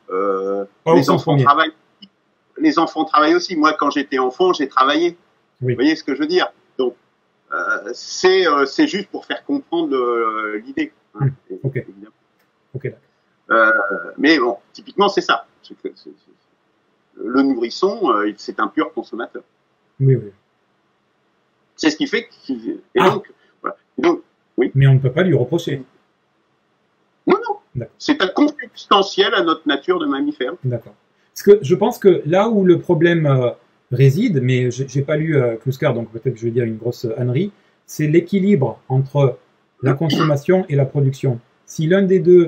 les enfants travaillent aussi. Moi, quand j'étais enfant, j'ai travaillé. Vous voyez ce que je veux dire? Donc, c'est juste pour faire comprendre l'idée. Hein, ok. Mais bon, typiquement, c'est ça. Le nourrisson, c'est un pur consommateur. Oui. C'est ce qui fait qu'il... Donc, oui. Mais on ne peut pas lui reprocher. Non. C'est consubstantiel à notre nature de mammifère. D'accord. Parce que je pense que là où le problème réside, mais j'ai pas lu Kluska, donc peut-être que je vais dire une grosse ânerie, c'est l'équilibre entre la consommation et la production. Si l'un des deux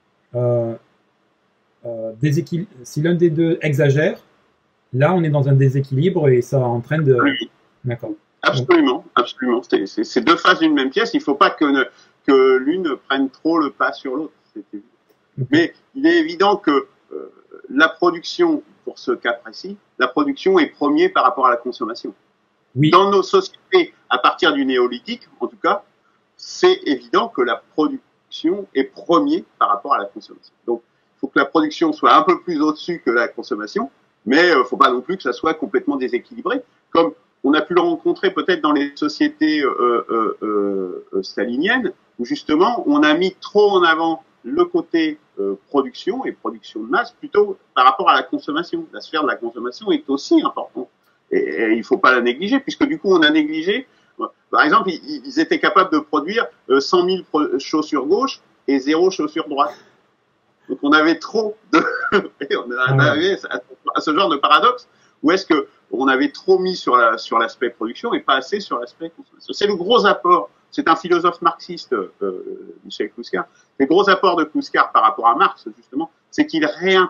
si l'un des deux exagère, là on est dans un déséquilibre et ça entraîne de... Oui. D'accord. Absolument. C'est deux faces d'une même pièce. Il ne faut pas que l'une prenne trop le pas sur l'autre. Okay. Mais il est évident que la production, pour ce cas précis, la production est premier par rapport à la consommation. Oui. Dans nos sociétés, à partir du néolithique, en tout cas, c'est évident que la production est premier par rapport à la consommation. Donc, il faut que la production soit un peu plus au-dessus que la consommation, mais il ne faut pas non plus que ça soit complètement déséquilibré, comme on a pu le rencontrer peut-être dans les sociétés staliniennes, où justement on a mis trop en avant le côté production et production de masse plutôt par rapport à la consommation. La sphère de la consommation est aussi importante. et il faut pas la négliger, puisque du coup, on a négligé. Par exemple, ils étaient capables de produire 100 000 chaussures gauche et 0 chaussures droite. Donc, on avait trop de, et on avait à ce genre de paradoxe, où est-ce que on avait trop mis sur l'aspect production et pas assez sur l'aspect consommation. C'est le gros apport. C'est un philosophe marxiste, Michel Clouscar. Le gros apport de Clouscar par rapport à Marx, justement, c'est qu'il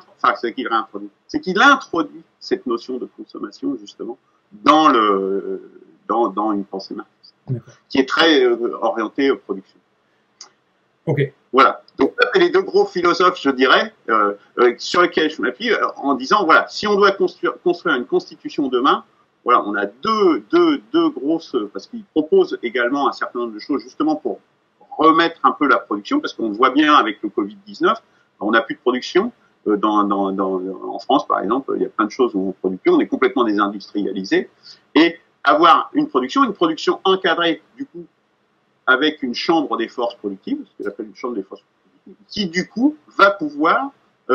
introduit cette notion de consommation, justement, dans une pensée marxiste, qui est très orientée aux productions. Ok. Voilà. Donc, c'est les deux gros philosophes, je dirais, sur lesquels je m'appuie, en disant, voilà, si on doit construire une constitution demain, voilà, on a deux grosses, parce qu'ils proposent également un certain nombre de choses, justement pour remettre un peu la production, parce qu'on voit bien avec le Covid-19, on n'a plus de production. En France, par exemple, il y a plein de choses où on ne produit plus, on est complètement désindustrialisé. Et avoir une production encadrée, du coup, avec une chambre des forces productives, ce que j'appelle une chambre des forces productives, qui, du coup, va pouvoir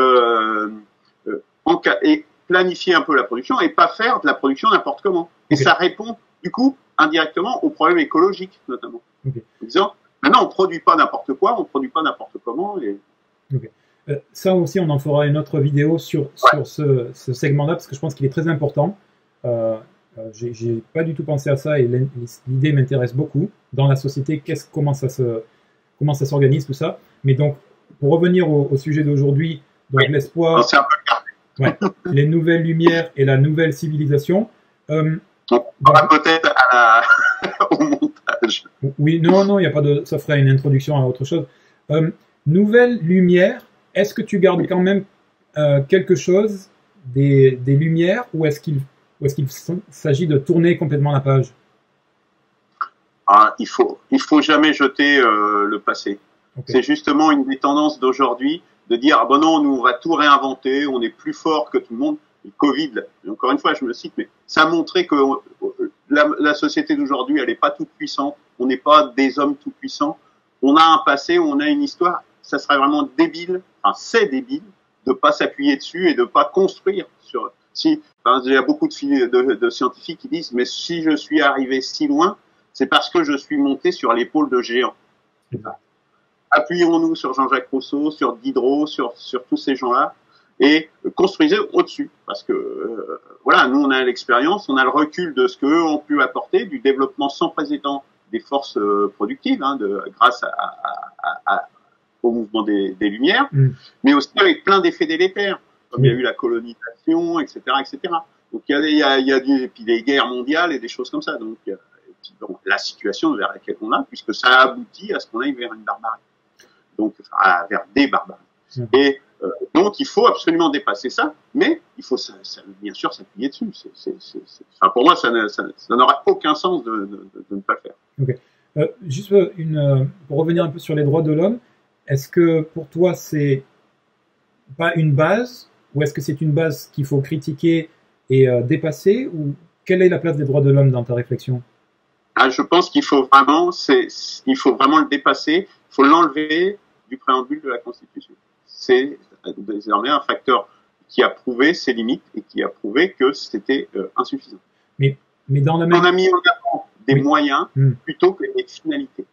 planifier un peu la production et pas faire de la production n'importe comment. Et ça répond, du coup, indirectement aux problèmes écologiques, notamment. En disant, maintenant, on ne produit pas n'importe quoi, on ne produit pas n'importe comment. Ça aussi, on en fera une autre vidéo sur ce segment-là, parce que je pense qu'il est très important. J'ai pas du tout pensé à ça, et l'idée m'intéresse beaucoup. Dans la société, comment ça s'organise, tout ça. Mais donc, pour revenir au sujet d'aujourd'hui, donc l'espoir... Ouais, les nouvelles lumières et la nouvelle civilisation. On va peut-être au montage. Oui, non, il y a pas de. Ça ferait une introduction à autre chose. Nouvelle lumière. Est-ce que tu gardes quand même quelque chose des lumières, ou est-ce qu'il s'agit de tourner complètement la page? Il faut jamais jeter le passé. Okay. C'est justement une des tendances d'aujourd'hui, de dire, ah ben non, nous, on va tout réinventer, on est plus fort que tout le monde. Le Covid, encore une fois, je me cite, mais ça a montré que la société d'aujourd'hui, elle n'est pas toute puissante. On n'est pas des hommes tout puissants. On a un passé, on a une histoire. Ça serait vraiment débile, c'est débile, de pas s'appuyer dessus et de pas construire sur. Il y a beaucoup de scientifiques qui disent, mais si je suis arrivé si loin, c'est parce que je suis monté sur l'épaule de géants. Appuyons-nous sur Jean-Jacques Rousseau, sur Diderot, sur tous ces gens-là, et construisez au-dessus. Parce que, voilà, nous, on a l'expérience, on a le recul de ce qu'eux ont pu apporter, du développement sans précédent des forces productives, grâce au mouvement des Lumières, mais aussi avec plein d'effets délétères, comme il y a eu la colonisation, etc., etc. Donc, il y a et puis des guerres mondiales et des choses comme ça. Donc, la situation vers laquelle on a, puisque ça a abouti à ce qu'on aille vers une barbarie. Donc, vers des barbaries. Et donc, il faut absolument dépasser ça, mais il faut bien sûr s'appuyer dessus. Pour moi, ça n'aura aucun sens de ne pas le faire. Okay. Juste pour revenir un peu sur les droits de l'homme, est-ce que pour toi, c'est pas une base, ou est-ce que c'est une base qu'il faut critiquer et dépasser, ou quelle est la place des droits de l'homme dans ta réflexion? Je pense qu'il faut vraiment le dépasser, il faut l'enlever du préambule de la Constitution. C'est désormais un facteur qui a prouvé ses limites et qui a prouvé que c'était insuffisant. Mais dans la même... On a mis en avant des moyens plutôt que des finalités.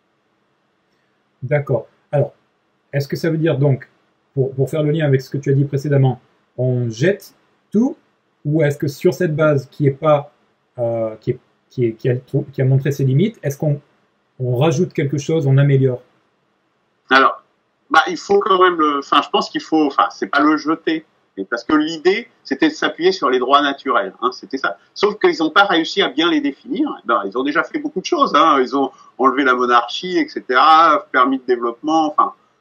D'accord. Alors, est-ce que ça veut dire donc, pour faire le lien avec ce que tu as dit précédemment, on jette tout, ou est-ce que sur cette base qui a montré ses limites, est-ce qu'on rajoute quelque chose, on améliore? Alors, il faut quand même je pense qu'il faut, c'est pas le jeter, parce que l'idée, c'était de s'appuyer sur les droits naturels, c'était ça. Sauf qu'ils n'ont pas réussi à bien les définir. Ils ont déjà fait beaucoup de choses, ils ont enlevé la monarchie, etc., permis de développement,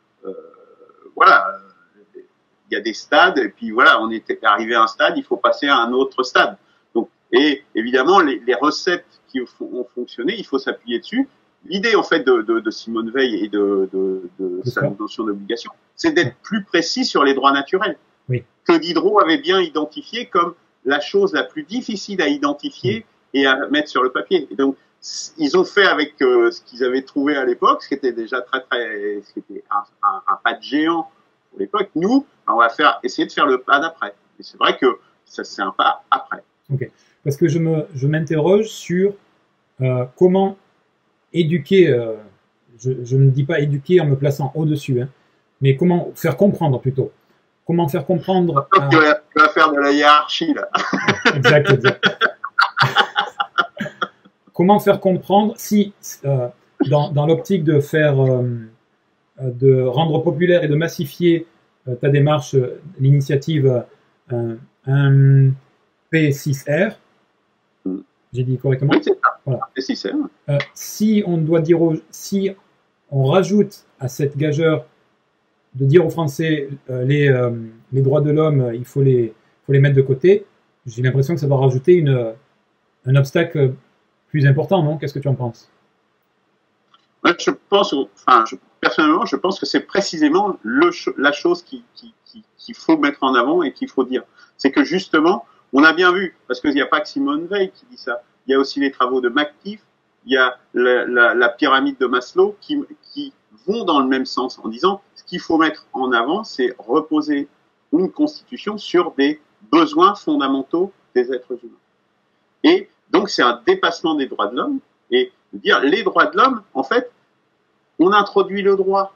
voilà. Il y a des stades, et puis voilà, on était arrivé à un stade, il faut passer à un autre stade. Donc, et évidemment, les recettes qui ont fonctionné, il faut s'appuyer dessus. L'idée, en fait, de Simone Veil et de sa notion d'obligation, c'est d'être plus précis sur les droits naturels. Oui. Que Diderot avait bien identifié comme la chose la plus difficile à identifier et à mettre sur le papier. Et donc, ils ont fait avec ce qu'ils avaient trouvé à l'époque, ce qui était déjà ce qui était un pas de géant pour l'époque. Nous, on va essayer de faire le pas d'après. Et c'est vrai que ça, c'est un pas après. Ok. parce que je m'interroge sur comment éduquer, je ne dis pas éduquer en me plaçant au-dessus, hein, mais comment faire comprendre plutôt. Comment faire comprendre... Tu vas faire de la hiérarchie, là. Exact, exact. Comment faire comprendre si, dans l'optique de faire, de rendre populaire et de massifier ta démarche, l'initiative P6R, j'ai dit correctement? Oui, c'est ça. Voilà. P6R. Si on doit dire, si on rajoute à cette gageure de dire aux Français les droits de l'homme, il faut les mettre de côté, j'ai l'impression que ça va rajouter un obstacle plus important, non? Qu'est-ce que tu en penses? Moi, personnellement, je pense que c'est précisément la chose qu'il faut mettre en avant et qu'il faut dire. C'est que justement, on a bien vu, parce qu'il n'y a pas que Simone Veil qui dit ça, il y a aussi les travaux de McTiff, il y a la pyramide de Maslow qui vont dans le même sens en disant ce qu'il faut mettre en avant, c'est reposer une constitution sur des besoins fondamentaux des êtres humains. Et donc, c'est un dépassement des droits de l'homme et de dire les droits de l'homme, en fait, on introduit le droit.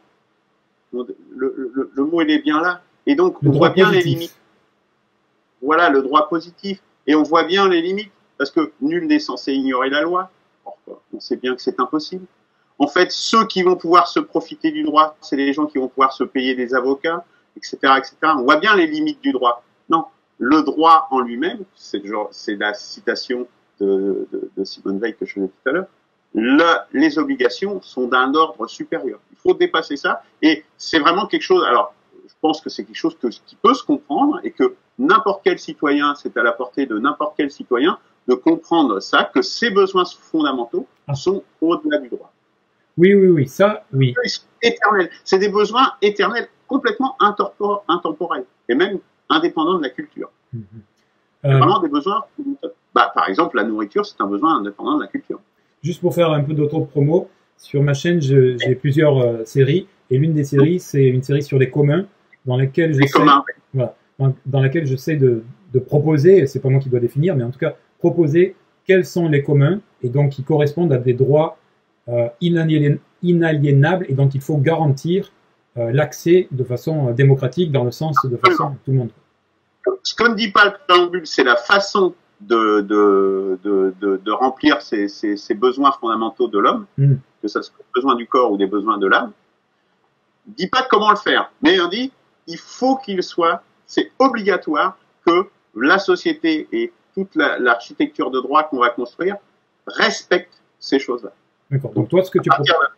Le mot, il est bien là. Et donc, on voit bien les limites. Voilà, le droit positif. Et on voit bien les limites parce que nul n'est censé ignorer la loi. Or, on sait bien que c'est impossible. En fait, ceux qui vont pouvoir se profiter du droit, c'est les gens qui vont pouvoir se payer des avocats, etc., etc. On voit bien les limites du droit. Non, le droit en lui-même, c'est la citation de Simone Veil que je faisais tout à l'heure, les obligations sont d'un ordre supérieur. Il faut dépasser ça, et c'est vraiment quelque chose, alors, je pense que c'est quelque chose qui peut se comprendre, et que n'importe quel citoyen, c'est à la portée de n'importe quel citoyen, de comprendre ça, que ces besoins fondamentaux sont au-delà du droit. Oui, ça, oui. Ils sont éternels. C'est des besoins éternels, complètement intemporels, et même indépendants de la culture. Vraiment des besoins. Par exemple, la nourriture, c'est un besoin indépendant de la culture. Juste pour faire un peu d'auto-promo, sur ma chaîne, j'ai plusieurs séries, et l'une des séries, c'est une série sur les communs, dans laquelle j'essaie de proposer, c'est pas moi qui dois définir, mais en tout cas, proposer quels sont les communs, et donc qui correspondent à des droits inaliénables, et donc il faut garantir l'accès de façon démocratique, dans le sens de façon tout le monde. Ce que ne dit pas le préambule, c'est la façon de remplir ces besoins fondamentaux de l'homme, que ce soit des besoins du corps ou des besoins de l'âme. Ne dit pas comment le faire, mais on dit il faut qu'il soit, c'est obligatoire que la société et toute l'architecture de droit qu'on va construire respecte ces choses-là. D'accord. Donc toi, ce que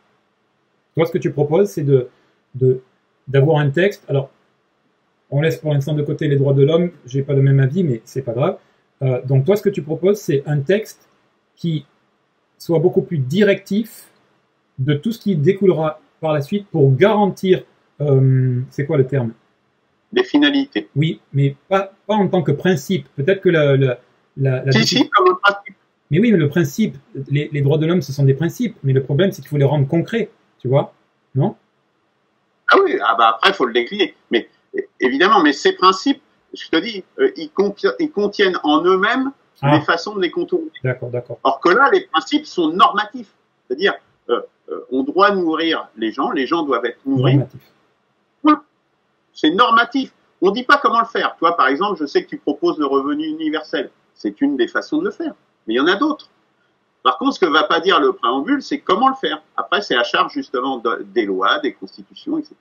tu proposes, c'est d'avoir un texte. Alors, on laisse pour l'instant de côté les droits de l'homme. J'ai pas le même avis, mais c'est pas grave. Donc toi, ce que tu proposes, c'est un texte qui soit beaucoup plus directif de tout ce qui découlera par la suite pour garantir, c'est quoi le terme? Des finalités. Oui, mais pas en tant que principe. Peut-être que Si, comme un principe. Mais oui, mais le principe, les droits de l'homme, ce sont des principes. Mais le problème, c'est qu'il faut les rendre concrets, tu vois? Non? Ah oui, après, il faut le décliner. Mais évidemment, mais ces principes, je te dis, ils contiennent en eux-mêmes des façons de les contourner. D'accord. Or que là, les principes sont normatifs. C'est-à-dire, on doit nourrir les gens doivent être nourris. Normatif. Ouais. C'est normatif. On ne dit pas comment le faire. Toi, par exemple, je sais que tu proposes le revenu universel. C'est une des façons de le faire. Mais il y en a d'autres. Par contre, ce que ne va pas dire le préambule, c'est comment le faire. Après, c'est à charge justement des lois, des constitutions, etc.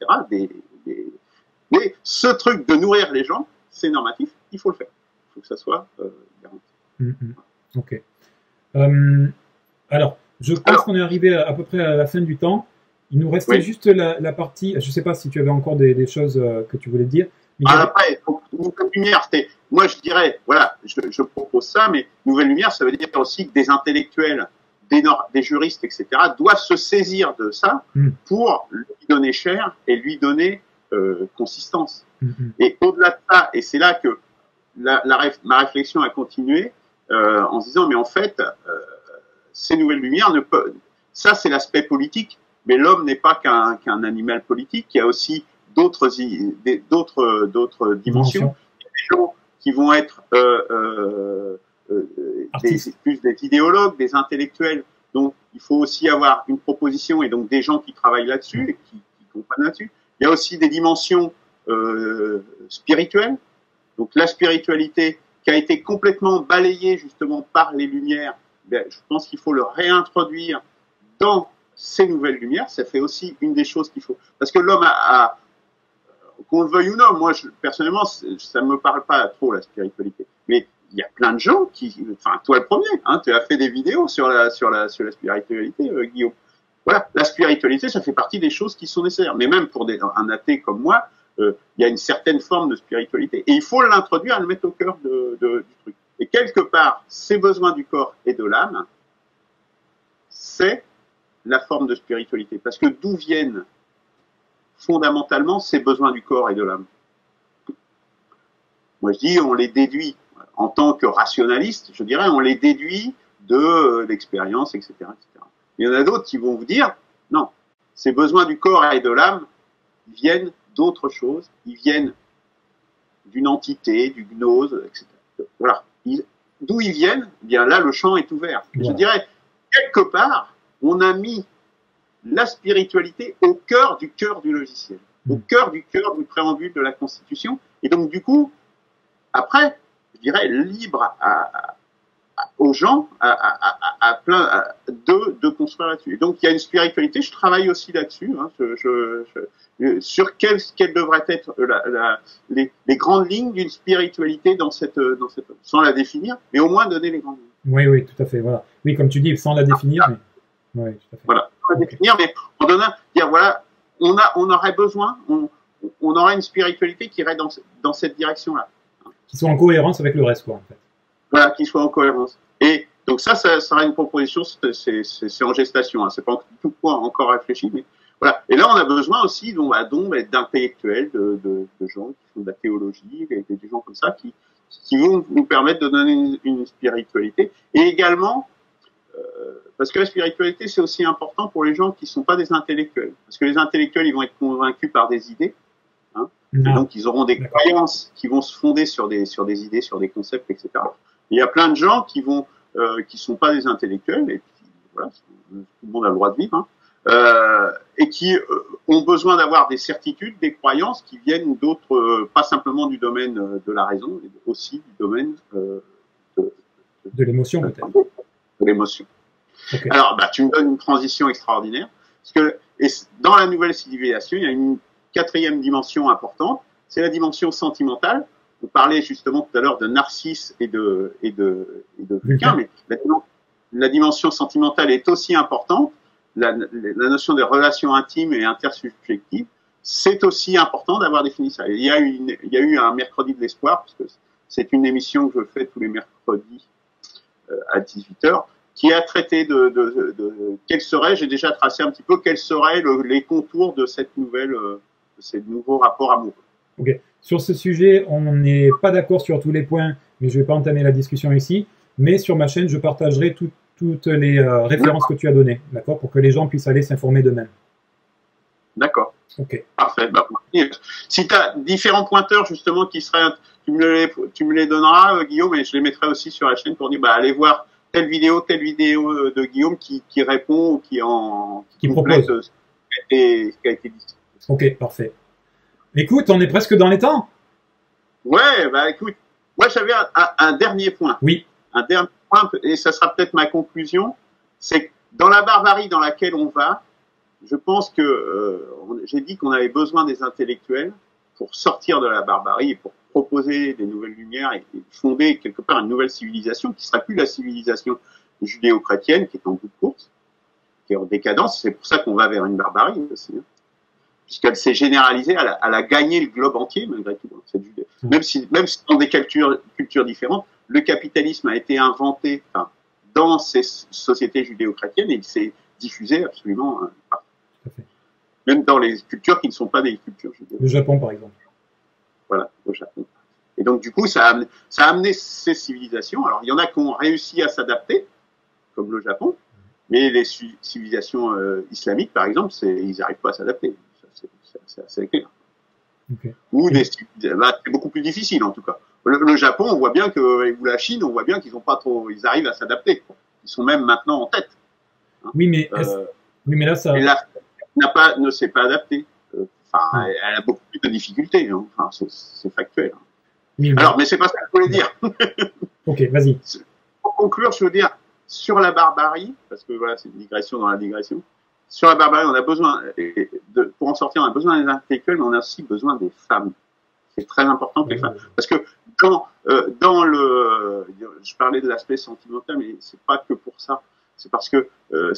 Mais ce truc de nourrir les gens, c'est normatif, il faut le faire. Il faut que ça soit garanti. Ok. Alors, je pense qu'on est arrivé à peu près à la fin du temps. Il nous restait juste la partie... Je ne sais pas si tu avais encore des choses que tu voulais dire. Mais après, Nouvelle Lumière, moi je dirais, voilà, je propose ça, mais Nouvelle Lumière, ça veut dire aussi que des intellectuels, des juristes, etc., doivent se saisir de ça pour lui donner chair et lui donner consistance. Et au-delà de ça, et c'est là que ma réflexion a continué en se disant, mais en fait, ces Nouvelles Lumières ça c'est l'aspect politique, mais l'homme n'est pas qu'un animal politique, il y a aussi d'autres dimensions. Il y a des gens qui vont être Plus des idéologues, des intellectuels. Donc, il faut aussi avoir une proposition et donc des gens qui travaillent là-dessus et qui comprennent là-dessus. Il y a aussi des dimensions spirituelles. Donc, la spiritualité qui a été complètement balayée justement par les Lumières, ben, je pense qu'il faut le réintroduire dans ces nouvelles lumières. Ça fait aussi une des choses qu'il faut. Parce que l'homme qu'on le veuille ou non, moi, personnellement, ça ne me parle pas trop, la spiritualité. Mais il y a plein de gens enfin, toi le premier, hein, tu as fait des vidéos sur la spiritualité, Guillaume. Voilà, la spiritualité, ça fait partie des choses qui sont nécessaires. Mais même pour un athée comme moi, il y a une certaine forme de spiritualité. Et il faut l'introduire, le mettre au cœur du truc. Et quelque part, ces besoins du corps et de l'âme, c'est la forme de spiritualité. Parce que d'où viennent fondamentalement ces besoins du corps et de l'âme? Moi, je dis, on les déduit. En tant que rationaliste, je dirais, on les déduit de l'expérience, etc., etc. Il y en a d'autres qui vont vous dire, non, ces besoins du corps et de l'âme viennent d'autre chose, ils viennent d'une entité, du gnose, etc. Voilà. D'où ils viennent, eh bien là, le champ est ouvert. Voilà. Je dirais, quelque part, on a mis la spiritualité au cœur du logiciel, au cœur du préambule de la Constitution. Et donc, du coup, après, je dirais, libre aux gens de construire là-dessus. Et donc, il y a une spiritualité, je travaille aussi là-dessus, hein, sur quelles devraient être les grandes lignes d'une spiritualité dans cette, sans la définir, mais au moins donner les grandes lignes. Oui, oui, tout à fait, voilà. Oui, comme tu dis, sans la définir, mais... Oui, tout à fait. Voilà, sans la définir, mais en donnant, dire, voilà, on aurait besoin, on aurait une spiritualité qui irait dans cette direction-là. Qui soit en cohérence avec le reste, quoi, en fait. Voilà, qui soit en cohérence. Et donc ça sera une proposition, c'est en gestation, hein, c'est pas du tout encore réfléchi, mais voilà. Et là, on a besoin aussi d'intellectuels, de gens qui font de la théologie, des gens comme ça, qui vont nous permettre de donner une spiritualité. Et également, parce que la spiritualité, c'est aussi important pour les gens qui sont pas des intellectuels. Parce que les intellectuels, ils vont être convaincus par des idées. Hein, et donc, ils auront des croyances qui vont se fonder sur des idées, sur des concepts, etc. Et il y a plein de gens qui sont pas des intellectuels, et puis, voilà, tout le monde a le droit de vivre, hein, et qui ont besoin d'avoir des certitudes, des croyances qui viennent d'autres, pas simplement du domaine de la raison, mais aussi du domaine de l'émotion, peut-être. De l'émotion. Okay. Alors, tu me donnes une transition extraordinaire, parce que dans la nouvelle civilisation, il y a une quatrième dimension importante, c'est la dimension sentimentale. On parlait justement tout à l'heure de Narcisse et de Vulcain, mais la dimension sentimentale est aussi importante. La notion des relations intimes et intersubjectives, c'est aussi important d'avoir défini ça. Il y a eu un mercredi de l'espoir, parce que c'est une émission que je fais tous les mercredis à 18h, qui a traité de quel serait, j'ai déjà tracé un petit peu, quels seraient les contours de cette de ces nouveaux rapports amoureux. Ok. Sur ce sujet, on n'est pas d'accord sur tous les points, mais je ne vais pas entamer la discussion ici. Mais sur ma chaîne, je partagerai toutes les références que tu as données, d'accord, pour que les gens puissent aller s'informer d'eux-mêmes. D'accord. Ok. Parfait. Si tu as différents pointeurs justement qui seraient, tu me les donneras, Guillaume, et je les mettrai aussi sur la chaîne pour dire, allez voir telle vidéo de Guillaume qui répond ou qui complète propose ce qui a été dit. Ok, parfait. Écoute, on est presque dans les temps. Ouais, écoute, moi j'avais un dernier point. Oui. Un dernier point, et ça sera peut-être ma conclusion, c'est que dans la barbarie dans laquelle on va, je pense que j'ai dit qu'on avait besoin des intellectuels pour sortir de la barbarie et pour proposer des nouvelles lumières et fonder quelque part une nouvelle civilisation qui sera plus la civilisation judéo-chrétienne qui est en bout de course, qui est en décadence. C'est pour ça qu'on va vers une barbarie aussi, hein, puisqu'elle s'est généralisée, elle a gagné le globe entier malgré tout. Même si dans des cultures différentes, le capitalisme a été inventé dans ces sociétés judéo-chrétiennes et il s'est diffusé absolument partout. Même dans les cultures qui ne sont pas des cultures judéo-chrétiennes. Le Japon, par exemple. Voilà, au Japon. Et donc, du coup, ça a amené ces civilisations. Alors, il y en a qui ont réussi à s'adapter, comme le Japon, mais les civilisations islamiques, par exemple, ils n'arrivent pas à s'adapter. C'est assez clair. Okay. Ou c'est beaucoup plus difficile, en tout cas. Le Japon, on voit bien que, ou la Chine, on voit bien qu'ils ont pas trop, ils arrivent à s'adapter. Ils sont même maintenant en tête. Hein. Oui, mais là, ça. Et là, ne s'est pas adapté. Enfin, elle a beaucoup plus de difficultés. Hein. Enfin, c'est factuel. Hein. Oui, Alors, mais c'est pas ça que je voulais dire. Ok, vas-y. Pour conclure, je veux dire, sur la barbarie, parce que voilà, c'est une digression dans la digression. Sur la barbarie, on a besoin, pour en sortir, on a besoin des intellectuels, mais on a aussi besoin des femmes. C'est très important que les femmes. Parce que dans le, je parlais de l'aspect sentimental, mais c'est pas que pour ça. C'est parce que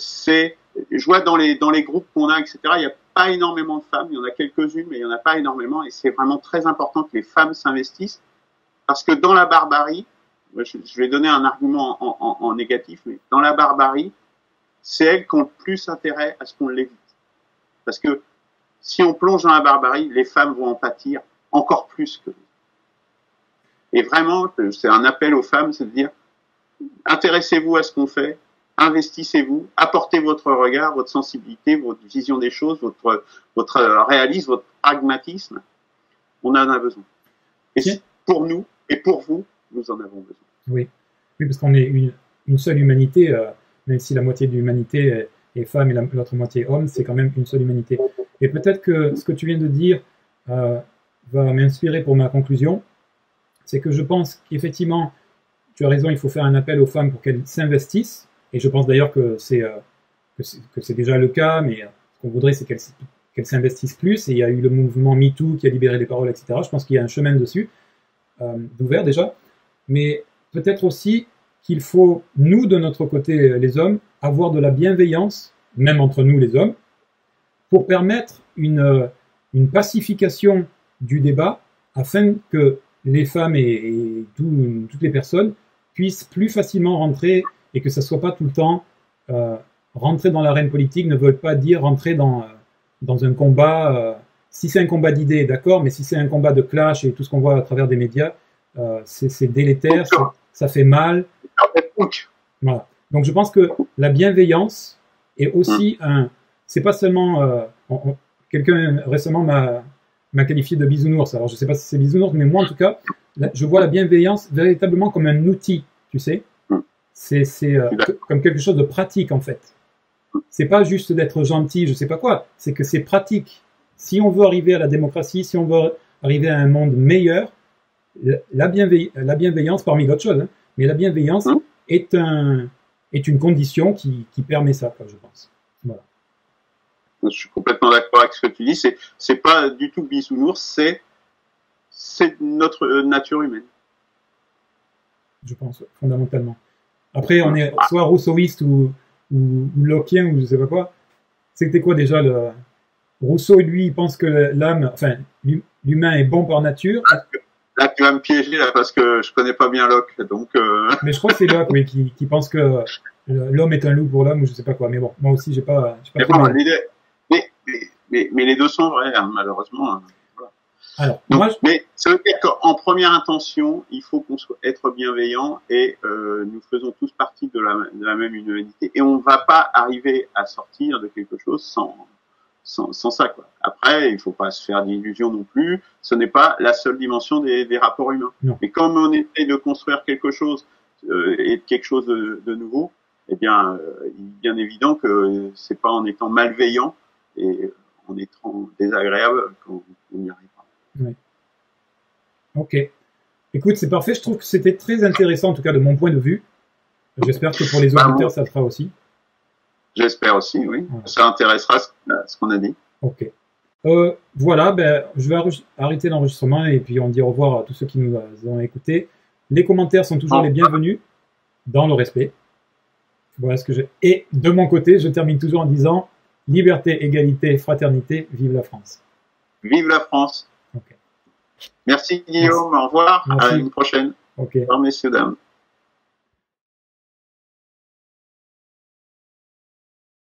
je vois dans les groupes qu'on a, etc. Il n'y a pas énormément de femmes. Il y en a quelques-unes, mais il y en a pas énormément. Et c'est vraiment très important que les femmes s'investissent, parce que dans la barbarie, je vais donner un argument en négatif, mais dans la barbarie, c'est elles qui ont le plus intérêt à ce qu'on l'évite. Parce que si on plonge dans la barbarie, les femmes vont en pâtir encore plus que nous. Et vraiment, c'est un appel aux femmes, c'est de dire, intéressez-vous à ce qu'on fait, investissez-vous, apportez votre regard, votre sensibilité, votre vision des choses, votre réalisme, votre pragmatisme. On en a besoin. Et pour nous et pour vous, nous en avons besoin. Oui, parce qu'on est une seule humanité, même si la moitié de l'humanité est femme et l'autre moitié homme, c'est quand même une seule humanité. Et peut-être que ce que tu viens de dire va m'inspirer pour ma conclusion, c'est que je pense qu'effectivement, tu as raison, il faut faire un appel aux femmes pour qu'elles s'investissent, et je pense d'ailleurs que c'est déjà le cas, mais ce qu'on voudrait, c'est qu'elles s'investissent plus, et il y a eu le mouvement MeToo qui a libéré les paroles, etc. Je pense qu'il y a un chemin dessus, d'ouvert déjà, mais peut-être aussi qu'il faut, nous, de notre côté, les hommes, avoir de la bienveillance, même entre nous les hommes, pour permettre une pacification du débat, afin que les femmes et toutes les personnes puissent plus facilement rentrer, et que ça ne soit pas tout le temps rentrer dans l'arène politique ne veut pas dire rentrer dans un combat. Si c'est un combat d'idées, d'accord, mais si c'est un combat de clash et tout ce qu'on voit à travers des médias, c'est délétère, ça fait mal. Voilà. Donc je pense que la bienveillance est aussi c'est pas seulement quelqu'un récemment m'a qualifié de bisounours. Alors je sais pas si c'est bisounours, mais moi en tout cas, je vois la bienveillance véritablement comme un outil, tu sais. C'est comme quelque chose de pratique en fait. C'est pas juste d'être gentil, je sais pas quoi. C'est que c'est pratique. Si on veut arriver à la démocratie, si on veut arriver à un monde meilleur, la bienveillance, parmi d'autres choses, hein, mais la bienveillance est une condition qui permet ça, quoi, je pense. Voilà. Je suis complètement d'accord avec ce que tu dis. C'est pas du tout bisounours, c'est notre nature humaine. Je pense, fondamentalement. Après, on est soit rousseauiste ou lockeien ou je sais pas quoi. C'était quoi déjà le Rousseau, lui, il pense que l'âme, enfin, l'humain est bon par nature. Là, tu vas me piéger là parce que je connais pas bien Locke, donc. Mais je crois que c'est Locke, oui, qui pense que l'homme est un loup pour l'homme ou je sais pas quoi. Mais bon, moi aussi, j'ai pas. Mais les deux sont vrais, hein, malheureusement. Hein. Voilà. Alors, donc, mais ça veut dire qu'en première intention, il faut qu'on soit être bienveillant et nous faisons tous partie de la même humanité. Et on ne va pas arriver à sortir de quelque chose sans ça, quoi. Après, il faut pas se faire d'illusions non plus. Ce n'est pas la seule dimension des rapports humains. Non. Mais comme on essaie de construire quelque chose et quelque chose de nouveau, eh bien, il est bien évident que c'est pas en étant malveillant et en étant désagréable qu'on n'y arrive pas. Oui. Ok. Écoute, c'est parfait. Je trouve que c'était très intéressant, en tout cas de mon point de vue. J'espère que pour les auditeurs, ça le fera aussi. J'espère aussi, oui. Voilà. Ça intéressera ce qu'on a dit. Ok. Voilà, je vais arrêter l'enregistrement et puis on dit au revoir à tous ceux qui nous ont écoutés. Les commentaires sont toujours les bienvenus, dans le respect. Voilà ce que j'ai. Et de mon côté, je termine toujours en disant liberté, égalité, fraternité, vive la France. Vive la France. Okay. Merci Guillaume, au revoir. Merci. À une prochaine. Ok. Au revoir messieurs, dames.